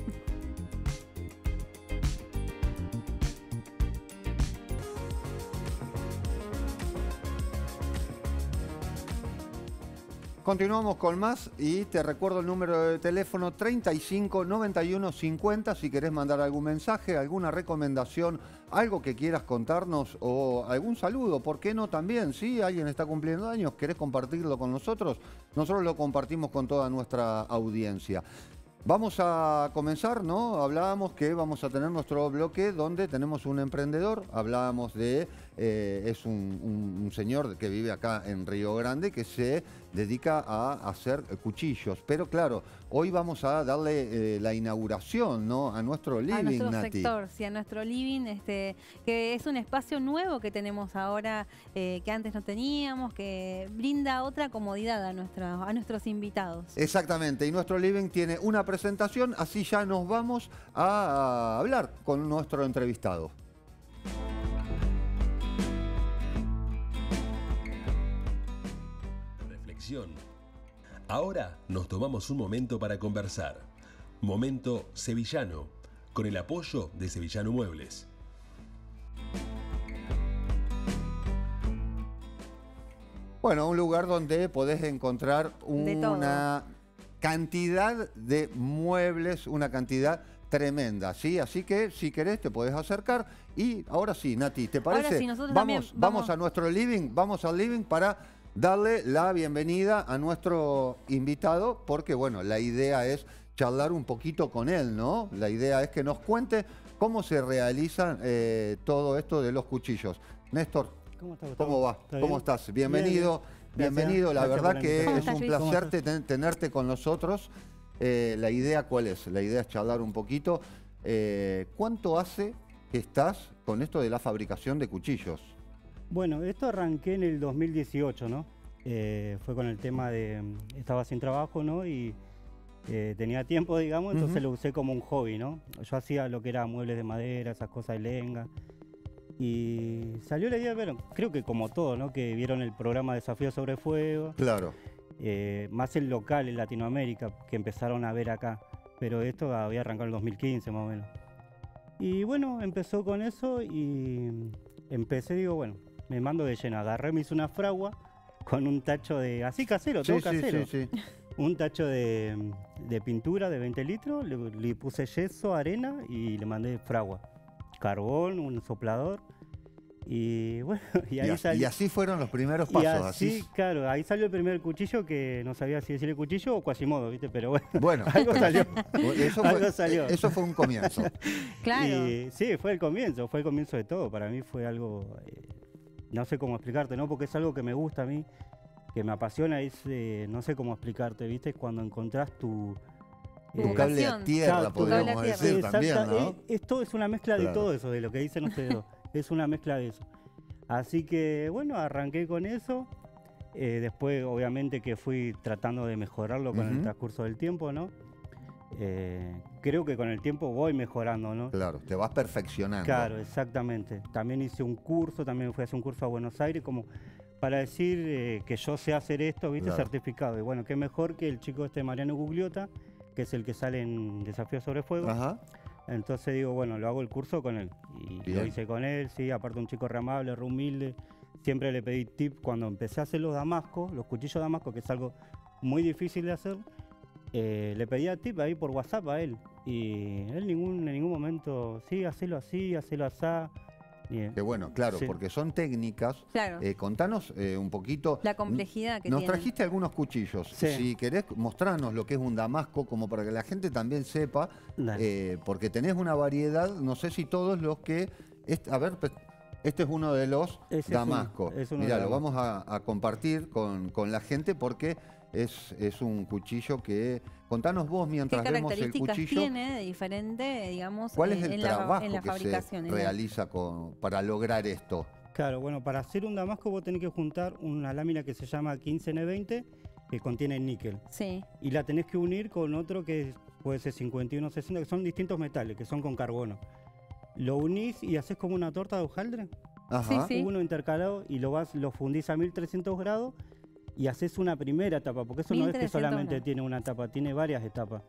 Continuamos con más y te recuerdo el número de teléfono 35 91 50 si querés mandar algún mensaje, alguna recomendación, algo que quieras contarnos o algún saludo, ¿por qué no también? Si alguien está cumpliendo años, querés compartirlo con nosotros lo compartimos con toda nuestra audiencia. Vamos a comenzar, ¿no? Hablábamos que vamos a tener nuestro bloque donde tenemos un emprendedor, hablábamos de, es un señor que vive acá en Río Grande que se dedica a hacer cuchillos, pero claro, hoy vamos a darle la inauguración, ¿no? A nuestro living, a nuestro Nati. sector, sí, a nuestro living, que es un espacio nuevo que tenemos ahora, que antes no teníamos, que brinda otra comodidad a nuestros invitados. Exactamente, y nuestro living tiene una presentación, así ya nos vamos a hablar con nuestro entrevistado. Reflexión. Ahora nos tomamos un momento para conversar. Momento sevillano, con el apoyo de Sevillano Muebles. Bueno, un lugar donde podés encontrar una cantidad de muebles, una cantidad tremenda, ¿sí? Así que si querés te podés acercar y ahora sí, Nati, ¿te parece? Ahora sí, nosotros vamos a nuestro living, vamos al living para darle la bienvenida a nuestro invitado, porque bueno, la idea es charlar un poquito con él, ¿no? La idea es que nos cuente cómo se realiza todo esto de los cuchillos. Néstor, ¿cómo va? ¿Cómo estás? Bienvenido, bien. bienvenido. La verdad que es un placer tenerte con nosotros. La idea, ¿cuál es? La idea es charlar un poquito. ¿Cuánto hace que estás con esto de la fabricación de cuchillos? Bueno, esto arranqué en el 2018, ¿no? Fue con el tema de... Estaba sin trabajo, ¿no? Y tenía tiempo, digamos, entonces lo usé como un hobby, ¿no? Yo hacía lo que era muebles de madera, esas cosas de lenga. Y salió la idea, bueno, creo que como todo, ¿no? Que vieron el programa Desafío sobre Fuego. Claro. Más el local en Latinoamérica, que empezaron a ver acá. Pero esto había arrancado en el 2015, más o menos. Y bueno, empezó con eso y empecé, digo, bueno, me mando de lleno. Agarré, me hice una fragua con un tacho de... Así casero, todo casero. Sí. Un tacho de pintura de 20 litros, le puse yeso, arena y le mandé fragua. Carbón, un soplador. Y bueno, y ahí salió. Y así fueron los primeros pasos. Y así, claro, ahí salió el primer cuchillo que no sabía si decirle cuchillo o Quasimodo, ¿viste? Pero bueno, algo salió. Eso fue un comienzo. Claro. Y sí, fue el comienzo de todo. Para mí fue algo, no sé cómo explicarte, ¿no? Porque es algo que me gusta a mí, que me apasiona, no sé cómo explicarte, ¿viste? Cuando encontrás tu cable a tierra, podríamos decir también, ¿no? Esto es una mezcla de todo eso, de lo que dicen ustedes dos. Es una mezcla de eso. Así que, bueno, arranqué con eso. Después, obviamente, que fui tratando de mejorarlo con el transcurso del tiempo, ¿no? Creo que con el tiempo voy mejorando, ¿no? Claro, te vas perfeccionando. Claro, exactamente. También hice un curso, también fui a hacer un curso a Buenos Aires, como para decir que yo sé hacer esto, ¿viste? Claro. Certificado. Y bueno, qué mejor que el chico Mariano Gugliota, que es el que sale en Desafío sobre Fuego. Ajá. Entonces digo, bueno, lo hago el curso con él. Y lo hice con él, sí, aparte un chico re amable, re humilde. Siempre le pedí tip cuando empecé a hacer los damascos, los cuchillos damascos, que es algo muy difícil de hacer. Le pedía tip ahí por WhatsApp a él. Y él en ningún momento, sí, hacelo así, hacelo así. Que bueno, claro, sí. Porque son técnicas. Claro. Contanos un poquito. La complejidad que nos tienen. Trajiste algunos cuchillos. Sí. Si querés mostrarnos lo que es un damasco, como para que la gente también sepa, porque tenés una variedad, no sé si todos los que... a ver, Este es uno de los Ese es Damasco. uno, es uno Mirá, de lo Damasco. vamos a compartir con la gente porque es un cuchillo que... Contanos vos ¿Qué mientras vemos el características cuchillo. tiene de diferente, digamos, ¿Cuál es el en trabajo la que fabricación? se en la- realiza para lograr esto? Claro, bueno, para hacer un damasco vos tenés que juntar una lámina que se llama 15N20 que contiene níquel. Sí. Y la tenés que unir con otro que puede ser 5160, que son distintos metales, que son con carbono. Lo unís y haces como una torta de hojaldre. Ajá. Sí. Uno intercalado y lo fundís a 1300 grados y haces una primera etapa, porque eso no es que 1300 solamente grados. tiene una etapa, tiene varias etapas.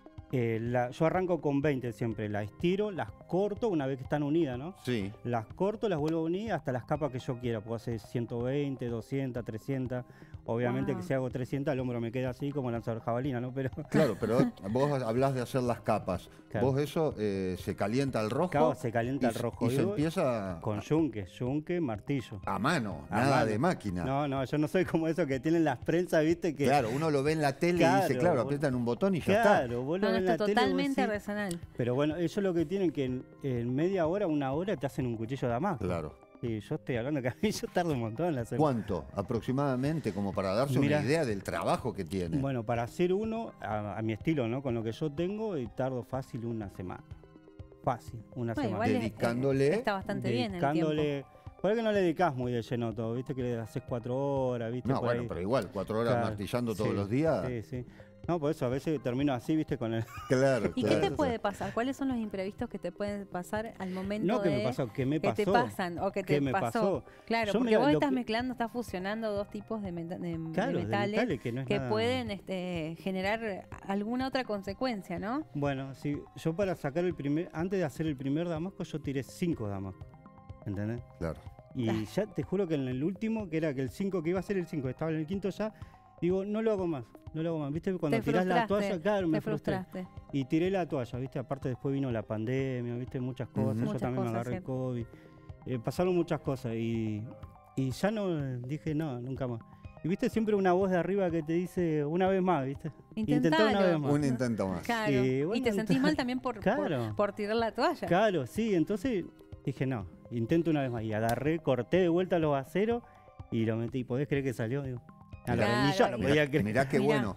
Yo arranco con 20 siempre, las estiro, las corto una vez que están unidas, ¿no? Sí. Las corto, las vuelvo a unir hasta las capas que yo quiera. Puedo hacer 120, 200, 300. Obviamente Wow. que si hago 300 el hombro me queda así como lanzador jabalina, ¿no? Pero Claro, pero vos hablás de hacer las capas. Claro. Vos eso se calienta al rojo. Claro, se calienta y al rojo. Y se Digo, empieza con yunque, martillo. a mano, A nada mano. de máquina. No, yo no soy como esos que tienen las prensas, ¿viste? Que, Claro, uno lo ve en la tele y dice, Claro, claro, vos- aprietan un botón y ya Claro, vos lo No, ves no, en está la tele y vos totalmente decís- artesanal. Pero bueno, ellos lo que tienen que en media hora, una hora te hacen un cuchillo de damasco. está. Claro. Y yo estoy hablando que a mí yo tardo un montón en hacer. ¿Cuánto aproximadamente como para darse Mirá. una idea del trabajo que tiene? Bueno, para hacer uno, a mi estilo, ¿no? Con lo que yo tengo, y tardo fácil una semana. Fácil, una Bueno, semana. igual es- Dedicándole- está bastante bien el tiempo. Dedicándole. Por ahí que no le dedicás muy de lleno todo, ¿viste? Que le haces 4 horas, ¿viste? No, Por bueno, ahí. pero igual, 4 horas Claro, martillando todos sí, los días. Sí, sí. No, por eso a veces termino así, ¿viste? Con el... Claro, ¿Y claro. qué te puede pasar? ¿Cuáles son los imprevistos que te pueden pasar al momento No, que de me pasó, que me que pasó. te pasan o que te ¿Qué me pasó? pasó? Claro, Yo, porque mira, vos lo estás que- mezclando, estás fusionando dos tipos de, Claro, de metales metales que no es nada- pueden generar alguna otra consecuencia, ¿no? Bueno, sí, yo para sacar antes de hacer el primer damasco, yo tiré 5 damascos. ¿Entendés? Claro. Y ya te juro que en el último, que era que el 5, que iba a ser el 5, estaba en el quinto ya, digo, no lo hago más. ¿Viste? Cuando Te tirás la frustraste, toalla, claro, me te frustré. frustraste. Y tiré la toalla, ¿viste? Aparte después vino la pandemia, ¿viste? Muchas cosas, yo Muchas también me cosas, agarré sí. COVID. Pasaron muchas cosas y ya no, dije, no, nunca más. Y viste siempre una voz de arriba que te dice una vez más, ¿viste? Intentá una Intentalo. vez más. Un intento más. Claro. Y Y bueno, te sentís mal también Claro. por tirar la toalla. Claro, sí, entonces dije, no, intento una vez más. Y agarré, corté de vuelta los aceros y lo metí. ¿Podés creer que salió? Digo, a la Claro, vez, ni yo no y- podía creer. Mirá qué Mirá. bueno.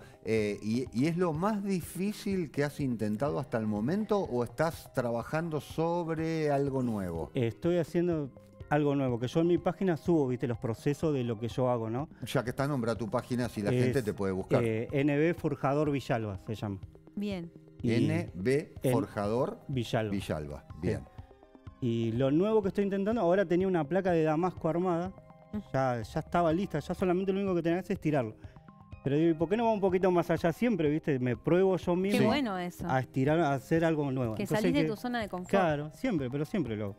¿Y es lo más difícil que has intentado hasta el momento o estás trabajando sobre algo nuevo? Estoy haciendo algo nuevo, que yo en mi página subo, viste, los procesos de lo que yo hago, ¿no? Ya que está, nombra tu página si la Es, gente te puede buscar. NB Forjador Villalba se llama. Bien. Y- NB en- Forjador Villalba. Villalba. Bien. Y lo nuevo que estoy intentando, ahora tenía una placa de damasco armada, ya estaba lista, ya solamente lo único que tenía que hacer es tirarlo. Pero digo, ¿y por qué no va un poquito más allá siempre, viste? Me pruebo yo mismo Qué bueno eso. a estirar, a hacer algo nuevo. Que Entonces salís de tu zona de confort. Claro, siempre lo hago.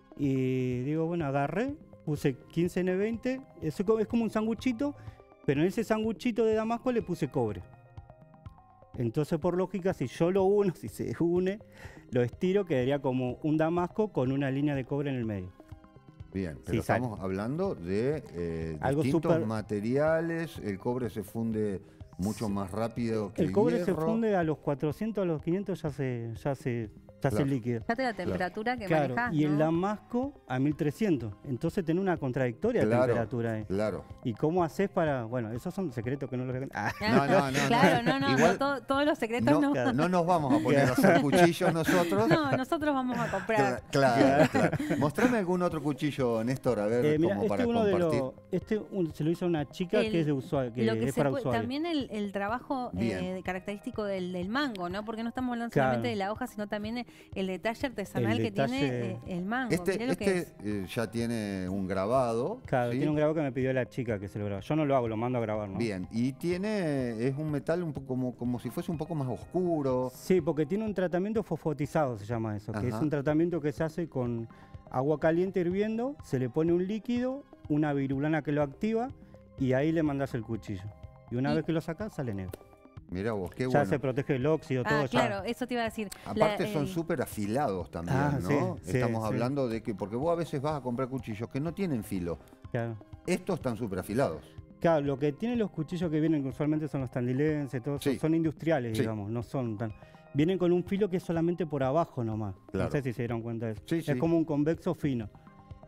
Y digo, bueno, agarré, puse 15N20, es como un sanguchito, pero en ese sanguchito de damasco le puse cobre. Entonces, por lógica, si yo lo uno, si se une, lo estiro, quedaría como un damasco con una línea de cobre en el medio. Bien, Sí, pero estamos hablando de Algo distintos súper- materiales, el cobre se funde mucho más rápido que el El cobre se hierro. funde a los 400, a los 500 ya se hace Claro. líquido. Fíjate la temperatura que Claro, manejás, y el ¿no? damasco a 1300. Entonces tiene una contradictoria Claro, temperatura ahí. Claro. ¿Y cómo haces para...? Bueno, esos son secretos que no los voy a contar. No, no, no, Claro, no. no, Igual todos los secretos no. no nos vamos a poner a hacer cuchillos nosotros. No, nosotros vamos a comprar. Claro, claro. Mostrame algún otro cuchillo, Néstor, a ver, Mira, como para uno de compartir. se lo hizo a una chica El- que es de usuario, que Lo que es se para puede- usuario. también el trabajo Bien. característico del mango, ¿no? Porque no estamos hablando Claro. solamente de la hoja, sino también el detalle artesanal El que detalle- tiene el mango. Mirá lo que es. Ya tiene un grabado. Claro, ¿sí? tiene un grabado que me pidió la chica que se lo graba. Yo no lo hago, lo mando a grabar, ¿no? Bien, y es un metal un poco como si fuese un poco más oscuro. Sí, porque tiene un tratamiento fosfotizado, se llama eso, que es Ajá. un tratamiento que se hace con agua caliente hirviendo, se le pone un líquido, una virulana que lo activa y ahí le mandas el cuchillo. Y una Y- vez que lo sacás, sale negro. Mirá vos, qué Ya bueno. se protege el óxido, todo Ah, ya. claro, eso te iba a decir. Aparte son súper afilados también, Ah, ¿no? sí, sí, Estamos sí. hablando de que, porque vos a veces vas a comprar cuchillos que no tienen filo. Claro. Estos están súper afilados. Claro, lo que tienen los cuchillos que vienen, que usualmente son los tandilenses, todos Sí. son industriales, Sí. digamos, no son tan... Vienen con un filo que es solamente por abajo nomás. Claro. No sé si se dieron cuenta de eso. Sí, sí. Es como un convexo fino.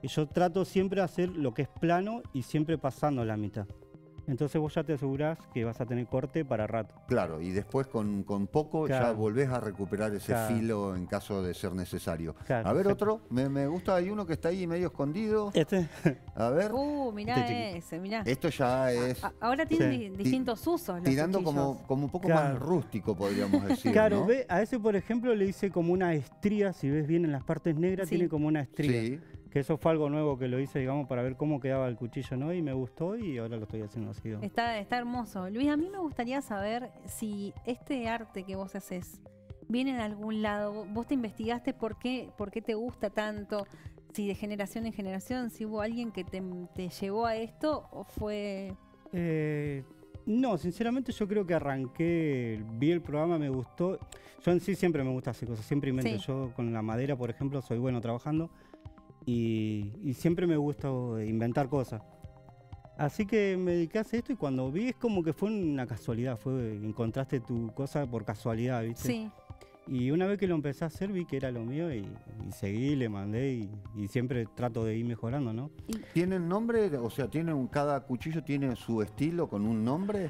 Y yo trato siempre de hacer lo que es plano y siempre pasando la mitad. Entonces vos ya te asegurás que vas a tener corte para rato. Claro, y después con poco ya Claro. volvés a recuperar ese Claro. filo en caso de ser necesario. Claro, A ver, exacto. otro. Me gusta, hay uno que está ahí medio escondido. Este, A ver, Mirá Este chiquito. ese, mirá. esto ya es Ahora tienen Sí. distintos usos los tirando cuchillos. como un poco Claro. más rústico, podríamos decir. claro, ¿no? ve, a ese por ejemplo le hice como una estría, si ves bien en las partes negras Sí. tiene como una estría. Sí. Que eso fue algo nuevo que lo hice, digamos, para ver cómo quedaba el cuchillo, ¿no? Y me gustó y ahora lo estoy haciendo así. ¿no? Está hermoso. Luis, a mí me gustaría saber si este arte que vos haces viene de algún lado. Vos te investigaste por qué te gusta tanto, si de generación en generación, si hubo alguien que te llevó a esto o fue... No, sinceramente yo creo que arranqué, vi el programa, me gustó. Yo en sí siempre me gusta hacer cosas, siempre invento. Sí. Yo con la madera, por ejemplo, soy bueno trabajando y siempre me gusta inventar cosas. Así que me dediqué a hacer esto y cuando vi es como que fue una casualidad, encontraste tu cosa por casualidad, ¿viste? Sí. Y una vez que lo empecé a hacer vi que era lo mío y seguí, le mandé y siempre trato de ir mejorando, ¿no? ¿Tienen nombre? O sea, cada cuchillo tiene su estilo con un nombre.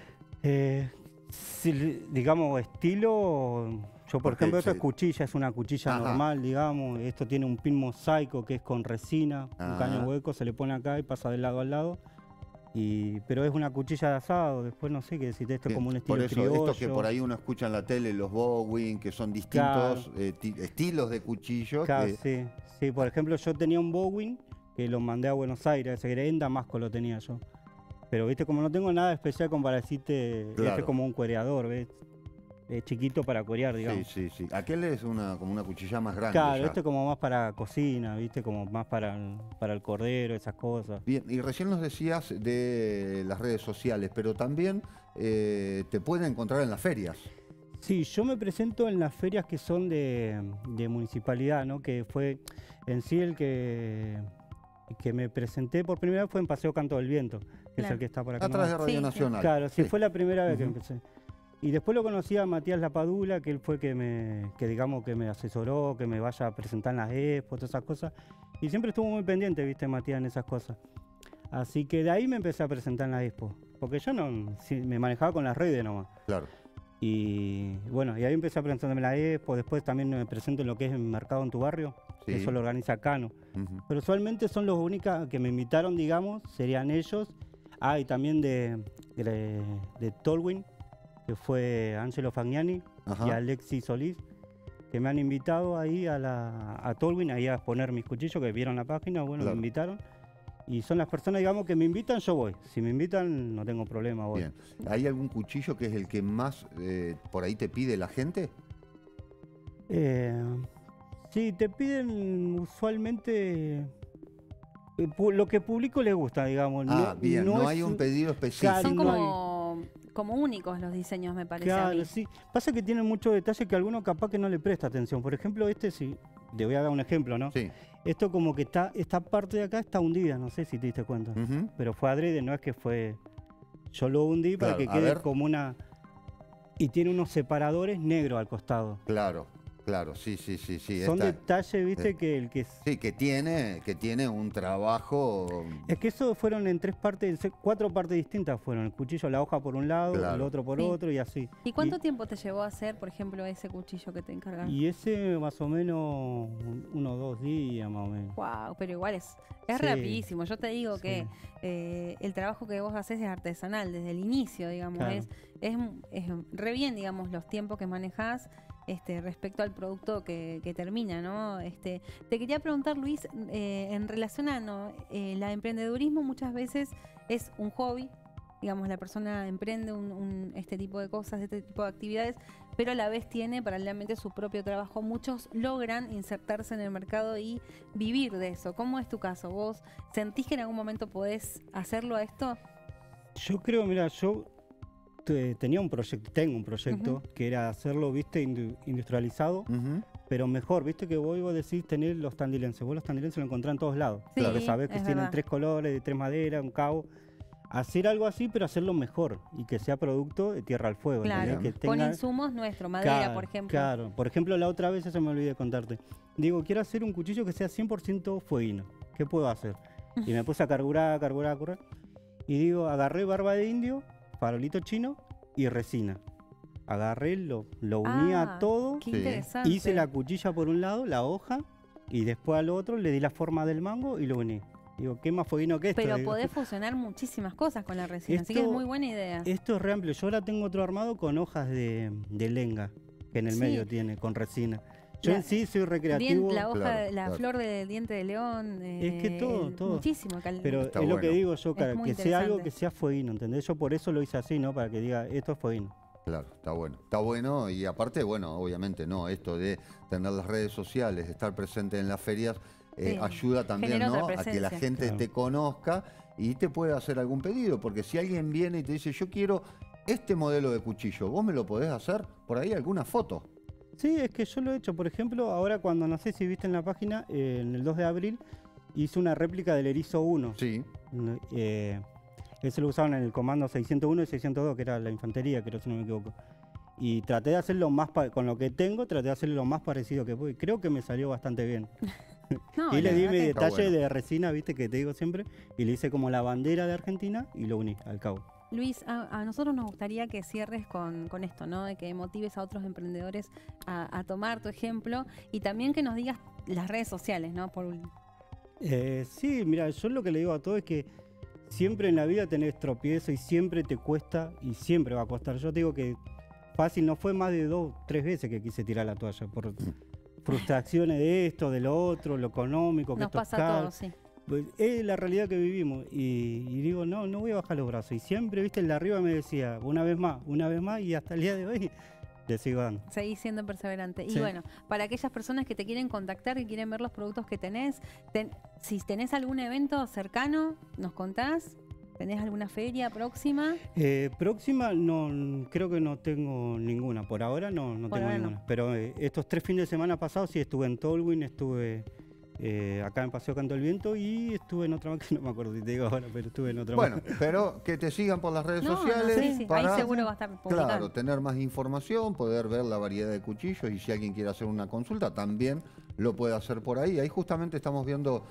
Digamos, estilo. Yo, por Porque ejemplo, esta se- cuchilla es una cuchilla Ajá. normal, digamos. Esto tiene un pin mosaico que es con resina, un Ah. caño hueco, se le pone acá y pasa de lado a lado. Pero es una cuchilla de asado, después no sé qué decirte, esto es como un estilo Por eso, criollo. esto que por ahí uno escucha en la tele, los Bowen, que son distintos estilos de cuchillos. Claro, que- sí, por ejemplo, yo tenía un Bowen que lo mandé a Buenos Aires, ese que era en Damasco lo tenía yo. Pero, viste, como no tengo nada especial como para decirte, este Claro. es como un cuereador, ¿ves? Es chiquito para corear, Sí, digamos. sí. Aquel es como una cuchilla más grande. Claro, ya. este es como más para cocina, ¿viste? Como más para el cordero, esas cosas. Bien, y recién nos decías de las redes sociales, pero también te pueden encontrar en las ferias. Sí, yo me presento en las ferias que son de municipalidad, ¿no? Que fue en sí el que me presenté por primera vez fue en Paseo Canto del Viento, que es Claro. el que está por acá. Atrás de nomás. Radio Sí, sí. Nacional. Claro, sí, Sí. fue la primera vez que Ujú. empecé. Y después lo conocí a Matías Lapadula, que él fue que me asesoró, que me vaya a presentar en las expo, todas esas cosas. Y siempre estuvo muy pendiente, viste, Matías, en esas cosas. Así que de ahí me empecé a presentar en las expo. Porque yo me manejaba con las redes nomás. Claro. Y bueno, y ahí empecé a presentarme en la expo. Después también me presento en lo que es el mercado en tu barrio. Sí. Eso lo organiza Cano. Ujú. Pero usualmente son los únicos que me invitaron, digamos, serían ellos. Ah, y también de Tolwyn, que fue Angelo Fagnani Ajá. y Alexis Solís, que me han invitado ahí a Tolwyn, ahí a exponer mis cuchillos, que vieron la página, bueno, Claro. me invitaron. Y son las personas, digamos, que me invitan, yo voy. Si me invitan, no tengo problema, voy. Bien. ¿Hay algún cuchillo que es el que más por ahí te pide la gente? Sí, te piden usualmente lo que publico les gusta, digamos. Bien, no es hay un pedido específico. Claro, Son no hay. como únicos los diseños, me parece a Claro, mí. sí. Pasa que tienen muchos detalles que alguno capaz que no le presta atención. Por ejemplo, este sí, te voy a dar un ejemplo, ¿no? Sí. Esto como que esta parte de acá está hundida, no sé si te diste cuenta. Ujú. Pero fue adrede, no es que fue... Yo lo hundí para Claro, que a quede ver. como una... Y tiene unos separadores negros al costado. Claro, sí. Son Esta- detalles, viste, eh. que el que... Sí, que tiene un trabajo. Es que eso fueron en 4 partes distintas fueron. El cuchillo, la hoja por un lado, Claro. el otro por Sí. otro y así. ¿Y cuánto tiempo te llevó a hacer, por ejemplo, ese cuchillo que te encargaron? Y ese más o menos 1 o 2 días más o menos. Wow, pero igual es Sí. rapidísimo. Yo te digo Sí. que el trabajo que vos haces es artesanal desde el inicio, digamos. Claro. Es re bien, digamos, los tiempos que manejás respecto al producto que termina, ¿no? Te quería preguntar, Luis, en relación a el emprendedurismo muchas veces es un hobby. Digamos, la persona emprende este tipo de cosas, este tipo de actividades, pero a la vez tiene paralelamente su propio trabajo. Muchos logran insertarse en el mercado y vivir de eso. ¿Cómo es tu caso? ¿Vos sentís que en algún momento podés hacerlo a esto? Yo creo, mira, yo tengo un proyecto Ujú. que era hacerlo, viste, industrializado, Ujú. pero mejor, viste que vos decís tener los tandilenses. Vos los tandilenses lo encontrás en todos lados. Sí, Porque sabés que es tienen verdad. 3 colores, de 3 maderas, un cabo. hacer algo así, pero hacerlo mejor y que sea producto de tierra al fuego. Claro, ¿entendés? Que con tenga- insumos nuestros, madera, Claro, por ejemplo. Claro, por ejemplo, la otra vez, eso me olvidé de contarte. Digo, quiero hacer un cuchillo que sea 100% fueguino. ¿Qué puedo hacer? Y me puse a carburar. Y digo, agarré barba de indio, farolito chino y resina. Agarré, lo unía Ah, todo, Qué Sí. interesante. hice la cuchilla por un lado, la hoja, y después al otro le di la forma del mango y lo uní. Digo, ¿qué más fueguino que esto? Pero Digo. podés fusionar muchísimas cosas con la resina, así que es Esto- muy buena idea. Esto es re amplio. Yo ahora tengo otro armado con hojas de lenga, que en el Sí. medio tiene, con resina. Yo La- en sí soy recreativo, La hoja, Claro, la claro. flor de diente de león. Es que todo. Muchísimo. pero Está es lo que bueno. digo yo, cara, muy que sea algo interesante. que sea fueguino, ¿entendés? Yo por eso lo hice así, ¿no? Para que diga, esto es fueguino. Claro, está bueno. Está bueno y aparte, bueno, obviamente no, esto de tener las redes sociales, estar presente en las ferias, Sí, ayuda también, genera ¿no? otra A que la presencia. gente Claro. te conozca y te pueda hacer algún pedido, porque si alguien viene y te dice, yo quiero este modelo de cuchillo, ¿vos me lo podés hacer? Por ahí alguna foto. Sí, es que yo lo he hecho, por ejemplo, ahora cuando, no sé si viste en la página, en el 2 de abril, hice una réplica del Erizo 1. Sí, Ese lo usaban en el comando 601 y 602, que era la infantería, creo, si no me equivoco. Y traté de hacerlo con lo que tengo, traté de hacerlo lo más parecido que pude. Creo que me salió bastante bien. No, Y la le di verdad mi que- Está detalle bueno. de resina, viste, que te digo siempre, y le hice como la bandera de Argentina y lo uní al cabo. Luis, a nosotros nos gustaría que cierres con esto, ¿no? De que motives a otros emprendedores a tomar tu ejemplo y también que nos digas las redes sociales, ¿no? Sí, mira, yo lo que le digo a todo es que siempre en la vida tenés tropiezo y siempre te cuesta y siempre va a costar. Yo te digo que fácil, no fue más de 2, 3 veces que quise tirar la toalla por frustraciones de esto, de lo otro, lo económico, que Nos esto es pasa a caro. todos, sí. Pues es la realidad que vivimos y digo, no voy a bajar los brazos. Y siempre, viste, el de arriba me decía, una vez más, y hasta el día de hoy le sigo dando. Seguís siendo perseverante. Y Sí. bueno, para aquellas personas que te quieren contactar, que quieren ver los productos que tenés, si tenés algún evento cercano, nos contás. ¿Tenés alguna feria próxima? Próxima, no, creo que no tengo ninguna. Por ahora no Por tengo ahora no. ninguna. Pero estos 3 fines de semana pasados sí estuve en Tolwyn, estuve acá en Paseo Canto del Viento y estuve en otra más que no me acuerdo si te digo ahora, pero estuve en otra bueno, más. pero que te sigan por las redes No, sociales. sí, sí. para- Ahí seguro va a estar publicado. Claro, tener más información, poder ver la variedad de cuchillos y si alguien quiere hacer una consulta también lo puede hacer por ahí. Ahí justamente estamos viendo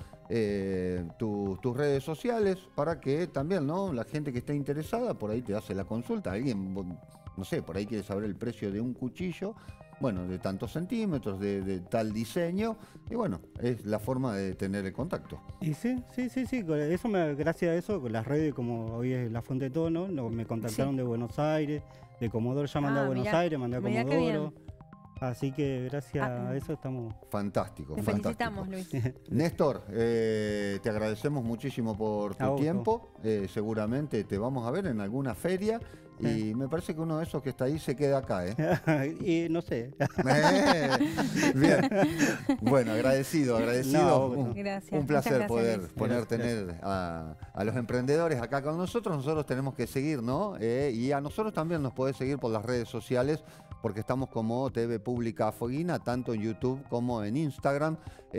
tus redes sociales para que también, ¿no? La gente que esté interesada por ahí te hace la consulta. Alguien, no sé, por ahí quiere saber el precio de un cuchillo, bueno, de tantos centímetros, de tal diseño, y bueno, es la forma de tener el contacto. Y sí, con eso gracias a eso, con las redes, como hoy es la fuente de todo, ¿no? Me contactaron Sí. de Buenos Aires, de Comodoro ya mandé a Buenos mirá, Aires, mandé a mirá qué Comodoro. Así que gracias Ah, a eso estamos... Fantástico, Te fantástico. felicitamos, Luis. Néstor, te agradecemos muchísimo por A tu vos, tiempo. Seguramente te vamos a ver en alguna feria y me parece que uno de esos que está ahí se queda acá, ¿eh? y no sé. Bien. Bueno, agradecido. No, Gracias, Un placer muchas poder gracias, tener a los emprendedores acá con nosotros. Nosotros tenemos que seguir, ¿no? Y a nosotros también nos podés seguir por las redes sociales, porque estamos como TV Pública Foguina, tanto en YouTube como en Instagram,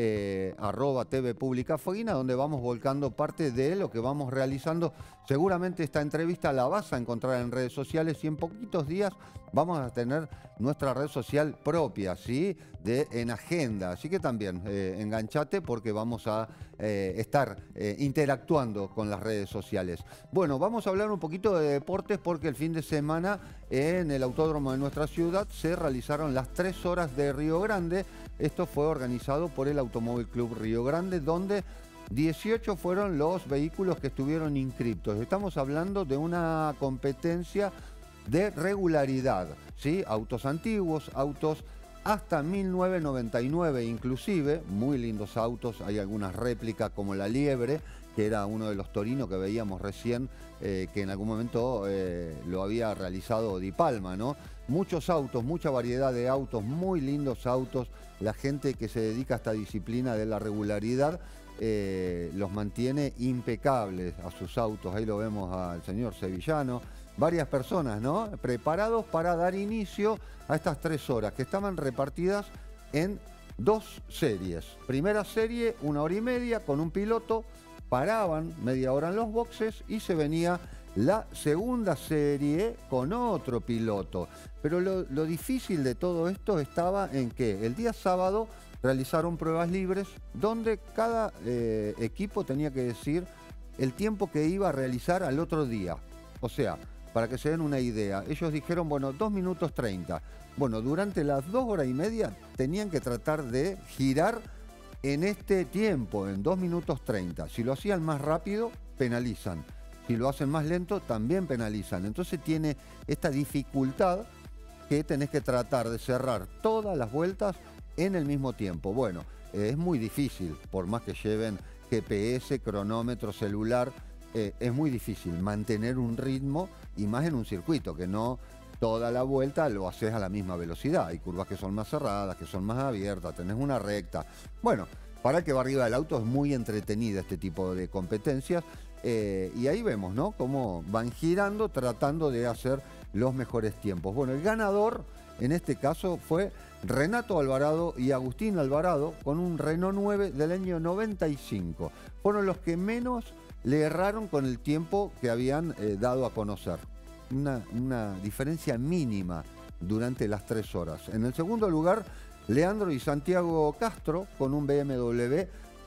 @TV Pública Foguina, donde vamos volcando parte de lo que vamos realizando. Seguramente esta entrevista la vas a encontrar en redes sociales y en poquitos días vamos a tener nuestra red social propia, ¿sí? En agenda. Así que también enganchate porque vamos a estar interactuando con las redes sociales. Bueno, vamos a hablar un poquito de deportes porque el fin de semana en el autódromo de nuestra ciudad se realizaron las 3 horas de Río Grande. Esto fue organizado por el Automóvil Club Río Grande, donde 18 fueron los vehículos que estuvieron inscriptos. Estamos hablando de una competencia de regularidad, ¿sí? Autos antiguos, autos hasta 1999 inclusive, muy lindos autos, hay algunas réplicas como la Liebre, que era uno de los Torino que veíamos recién, que en algún momento lo había realizado Di Palma, ¿no? Muchos autos, mucha variedad de autos, muy lindos autos, la gente que se dedica a esta disciplina de la regularidad los mantiene impecables a sus autos. Ahí lo vemos al señor Sevillano, varias personas, ¿no? Preparados para dar inicio a estas 3 horas que estaban repartidas en 2 series. Primera serie, 1 hora y media con un piloto paraban media hora en los boxes y se venía la segunda serie con otro piloto. Pero lo difícil de todo esto estaba en que el día sábado realizaron pruebas libres donde cada equipo tenía que decir el tiempo que iba a realizar al otro día. O sea, para que se den una idea, ellos dijeron, bueno, 2 minutos 30. Bueno, durante las 2 horas y media tenían que tratar de girar en este tiempo, en 2 minutos 30. Si lo hacían más rápido, penalizan. Si lo hacen más lento, también penalizan. Entonces tiene esta dificultad que tenés que tratar de cerrar todas las vueltas en el mismo tiempo. Bueno, es muy difícil, por más que lleven GPS, cronómetro, celular, es muy difícil mantener un ritmo y más en un circuito, que no toda la vuelta lo haces a la misma velocidad. Hay curvas que son más cerradas, que son más abiertas, tenés una recta. Bueno, para el que va arriba del auto es muy entretenida este tipo de competencias y ahí vemos, ¿no?, cómo van girando tratando de hacer los mejores tiempos. Bueno, el ganador en este caso fue Renato Alvarado y Agustín Alvarado con un Renault 9 del año 95. Fueron los que menos le erraron con el tiempo que habían dado a conocer. Una diferencia mínima durante las 3 horas. En el segundo lugar, Leandro y Santiago Castro con un BMW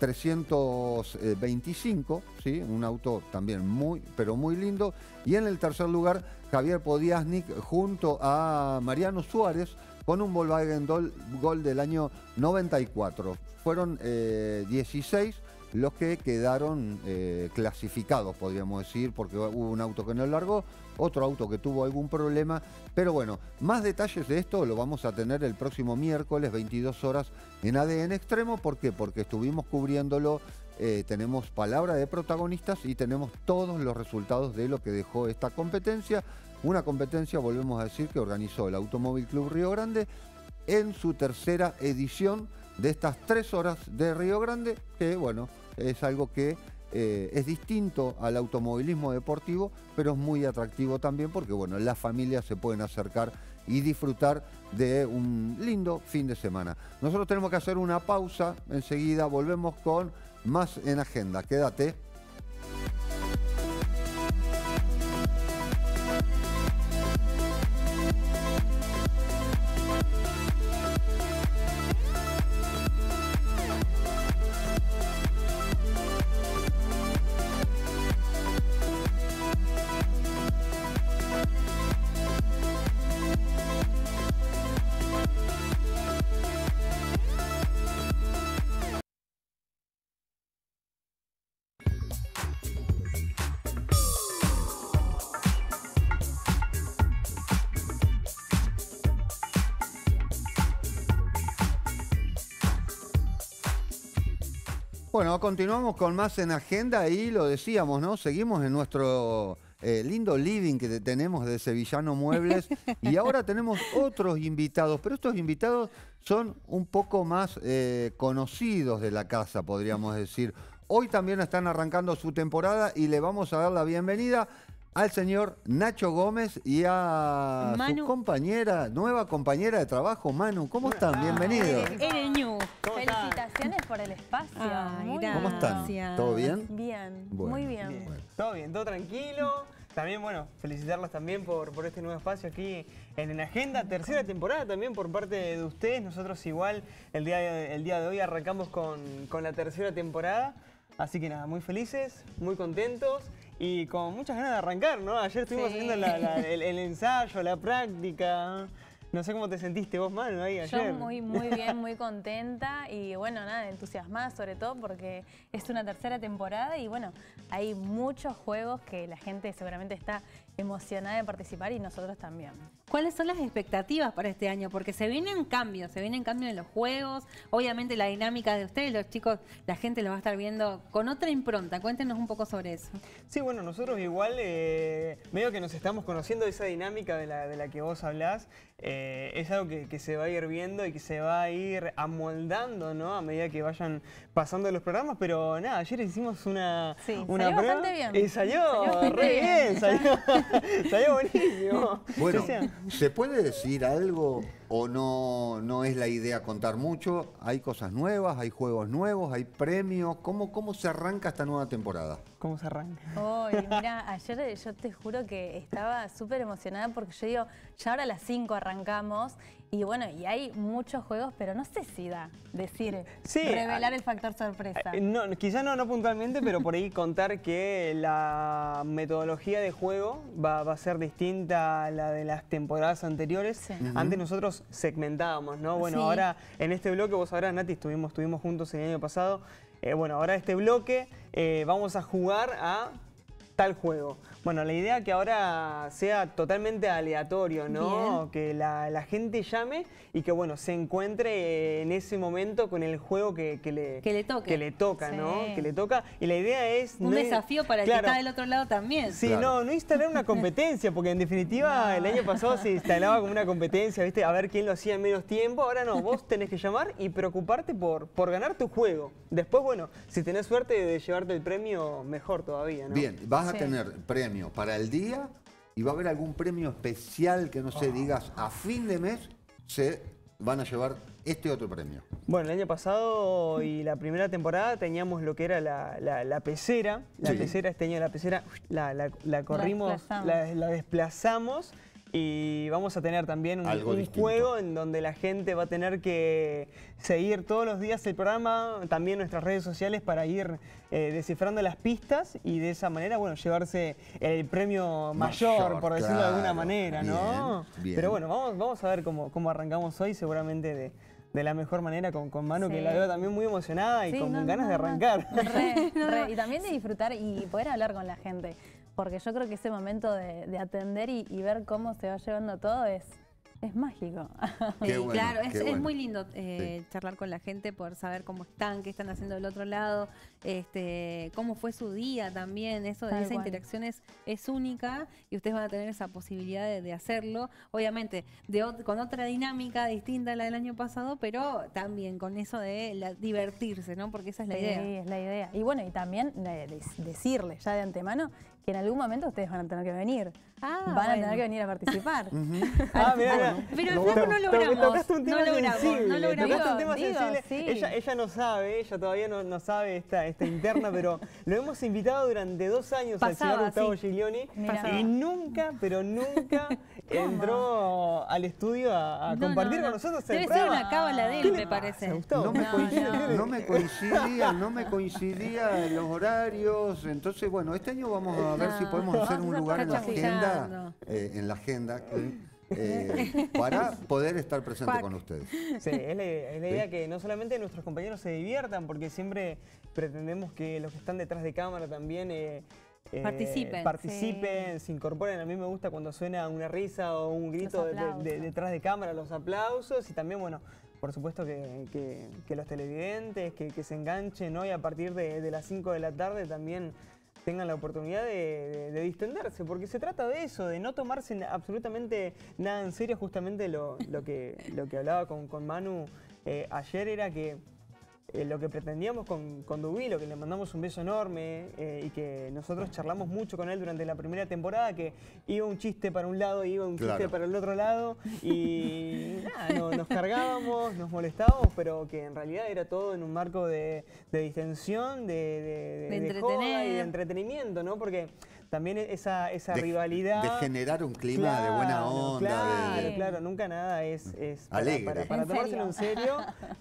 325, ¿sí?, un auto también muy, pero muy lindo. Y en el tercer lugar, Javier Podiasnik junto a Mariano Suárez con un Volkswagen Gol del año 94. Fueron 16 los que quedaron clasificados, podríamos decir, porque hubo un auto que no largó, otro auto que tuvo algún problema. Pero bueno, más detalles de esto lo vamos a tener el próximo miércoles, 22 horas, en ADN Extremo. ¿Por qué? Porque estuvimos cubriéndolo, tenemos palabra de protagonistas y tenemos todos los resultados de lo que dejó esta competencia. Una competencia, volvemos a decir, que organizó el Automóvil Club Río Grande en su tercera edición de estas 3 horas de Río Grande, que bueno, es algo que es distinto al automovilismo deportivo, pero es muy atractivo también porque bueno, las familias se pueden acercar y disfrutar de un lindo fin de semana. Nosotros tenemos que hacer una pausa, enseguida volvemos con más en Agenda. Quédate. Bueno, continuamos con más en Agenda y lo decíamos, ¿no? Seguimos en nuestro lindo living que tenemos de Sevillano Muebles y ahora tenemos otros invitados, pero estos invitados son un poco más conocidos de la casa, podríamos decir. Hoy también están arrancando su temporada y le vamos a dar la bienvenida al señor Nacho Gómez y a Manu, su compañera, nueva compañera de trabajo, Manu. ¿Cómo están? Bienvenidos. Ereñu. Felicitaciones por el espacio. Ay, Muy ¿Cómo están? gracias. ¿Todo bien? bien, Bueno. muy bien. Todo bien, todo tranquilo. También, bueno, felicitarlos también por este nuevo espacio aquí en Agenda. Tercera temporada también por parte de ustedes. Nosotros igual el día de hoy arrancamos con la tercera temporada. Así que nada, muy felices, muy contentos y con muchas ganas de arrancar, ¿no? Ayer estuvimos haciendo el ensayo, la práctica. No sé cómo te sentiste vos, Manu, ahí ayer. Yo muy bien, muy contenta y bueno, nada, entusiasmada sobre todo porque es una tercera temporada y bueno, hay muchos juegos que la gente seguramente está emocionada de participar y nosotros también. ¿Cuáles son las expectativas para este año? Porque se vienen cambios en los juegos. Obviamente la dinámica de ustedes, los chicos, la gente lo va a estar viendo con otra impronta. Cuéntenos un poco sobre eso. Sí, bueno, nosotros igual, medio que nos estamos conociendo esa dinámica de la que vos hablás. Es algo que se va a ir viendo y que se va a ir amoldando, ¿no? A medida que vayan pasando los programas. Pero nada, ayer hicimos una Salió prueba. bastante bien. Y salió re bien, salió buenísimo. Bueno, O sea, ¿se puede decir algo ¿O no es la idea contar mucho? ¿Hay cosas nuevas? ¿Hay juegos nuevos? ¿Hay premios? ¿Cómo se arranca esta nueva temporada? ¿Cómo se arranca? Mira, ayer yo te juro que estaba súper emocionada porque yo digo, ya ahora a las 5 arrancamos y bueno, y hay muchos juegos, pero no sé si da decir, revelar el factor sorpresa. No, quizás no puntualmente, pero por ahí contar que la metodología de juego va a ser distinta a la de las temporadas anteriores. Sí. Antes nosotros segmentábamos, ¿no? Bueno, ahora en este bloque, vos sabrás, Nati, estuvimos juntos el año pasado. Bueno, ahora este bloque vamos a jugar a tal juego. Bueno, la idea es que ahora sea totalmente aleatorio, ¿no? Bien. Que la gente llame y que, bueno, se encuentre en ese momento con el juego que le toca, ¿no? Que le toca. Y la idea es... Un desafío para el que está del otro lado también. Sí, no instalar una competencia, porque en definitiva el año pasado se instalaba como una competencia, ¿viste? A ver quién lo hacía en menos tiempo. Ahora no, vos tenés que llamar y preocuparte por ganar tu juego. Después, bueno, si tenés suerte de llevarte el premio, mejor todavía, ¿no? Bien, vas a tener premio para el día y va a haber algún premio especial que no sé, digas, a fin de mes se van a llevar este otro premio. Bueno, el año pasado y la primera temporada teníamos lo que era la pecera. La pecera, este año la pecera la corrimos, la desplazamos. Y vamos a tener también un juego en donde la gente va a tener que seguir todos los días el programa, también nuestras redes sociales para ir descifrando las pistas y de esa manera, bueno, llevarse el premio mayor, por decirlo de alguna manera, ¿no? Bien. Pero bueno, vamos a ver cómo arrancamos hoy, seguramente de la mejor manera con Manu, que la veo también muy emocionada y con ganas de arrancar. Y también de disfrutar y poder hablar con la gente. Porque yo creo que ese momento de atender y ver cómo se va llevando todo es mágico. Bueno, claro, es muy lindo charlar con la gente, poder saber cómo están, qué están haciendo del otro lado, cómo fue su día también. Esa interacción es única y ustedes van a tener esa posibilidad de hacerlo. Obviamente, con otra dinámica distinta a la del año pasado, pero también con eso de divertirse, ¿no? Porque esa es la idea. Sí, es la idea. Y bueno, y también decirles ya de antemano que en algún momento ustedes van a tener que venir. Van a tener que venir a participar. Mira. Pero no logramos. No logramos. Un tema sensible. Ella no sabe, ella todavía no sabe esta interna, pero lo hemos invitado durante 2 años al señor Gustavo Giglioni y nunca, pero nunca entró al estudio a compartir con nosotros el programa. Debe ser una cábala de él, me parece. No me coincidía los horarios. Entonces, bueno, este año vamos a ver si podemos hacer un lugar en la agenda, para poder estar presente con ustedes. Sí, es la idea que no solamente nuestros compañeros se diviertan, porque siempre pretendemos que los que están detrás de cámara también participen, se incorporen. A mí me gusta cuando suena una risa o un grito detrás de cámara, los aplausos y también, bueno, por supuesto que los televidentes que se enganchen hoy a partir de las 5 de la tarde también tengan la oportunidad de distenderse, porque se trata de eso, de no tomarse absolutamente nada en serio. Justamente lo que hablaba con Manu ayer era que lo que pretendíamos con Dubilo, que le mandamos un beso enorme y que nosotros charlamos mucho con él durante la primera temporada, que iba un chiste para un lado y iba un chiste para el otro lado y nada, nos cargábamos, nos molestábamos, pero que en realidad era todo en un marco de distensión, de joda y de entretenimiento, ¿no? Porque también esa rivalidad... De generar un clima de buena onda. Claro, nunca nada es alegre. Para tomárselo en serio.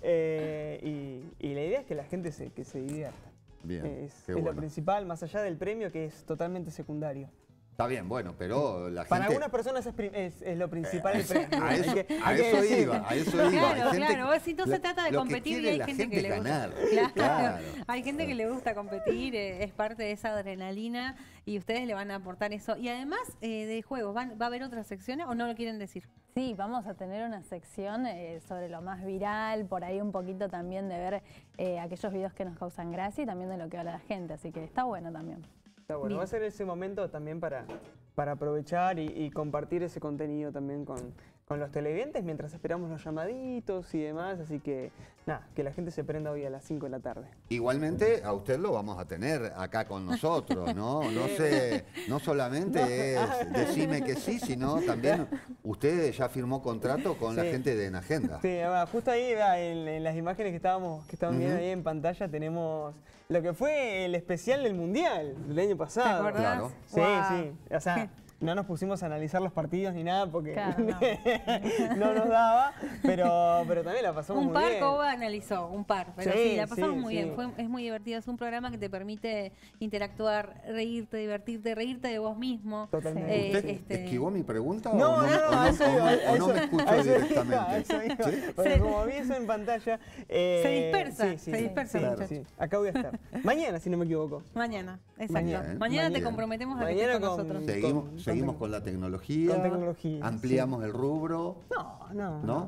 Y la idea es que la gente se divierta. Bien, es lo principal, más allá del premio, que es totalmente secundario. Está bien, bueno, pero la gente... Para algunas personas es lo principal el premio. A eso iba. Claro, si no se trata de competir y hay gente que le gusta. Claro. Hay gente que le gusta competir, es parte de esa adrenalina y ustedes le van a aportar eso. Y además de juegos, ¿va a haber otras secciones o no lo quieren decir? Sí, vamos a tener una sección sobre lo más viral, por ahí un poquito también de ver aquellos videos que nos causan gracia y también de lo que habla la gente, así que está bueno también. Está bueno, va a ser ese momento también para aprovechar y compartir ese contenido también con los televidentes mientras esperamos los llamaditos y demás. Así que nada, que la gente se prenda hoy a las 5 de la tarde. Igualmente a usted lo vamos a tener acá con nosotros, ¿no? No solamente es decime que sí, sino también usted ya firmó contrato con la gente de En Agenda. Sí, justo ahí en las imágenes que estábamos viendo ahí en pantalla tenemos lo que fue el especial del Mundial del año pasado. ¿Te acordás? Claro. Sí, sí. O sea, no nos pusimos a analizar los partidos ni nada porque Claro, no nos daba, pero también la pasamos Un muy par bien. Coba analizó, un par, pero Sí, sí, la pasamos sí, muy sí. bien. Es muy divertido, es un programa que te permite interactuar, reírte, divertirte, reírte de vos mismo. Totalmente. ¿Usted esquivó mi pregunta No, o a eso iba, o no me escuchó a eso iba, directamente? a eso iba. ¿Sí? Porque como vi eso en pantalla... Se dispersa, se dispersa, sí, muchacho. sí. Acá voy a estar. Mañana, si no me equivoco. Mañana, exacto. Mañana, Mañana te mañana. comprometemos a que Mañana estés con con- nosotros. Seguimos con la tecnología. Con tecnología, Ampliamos el rubro. No.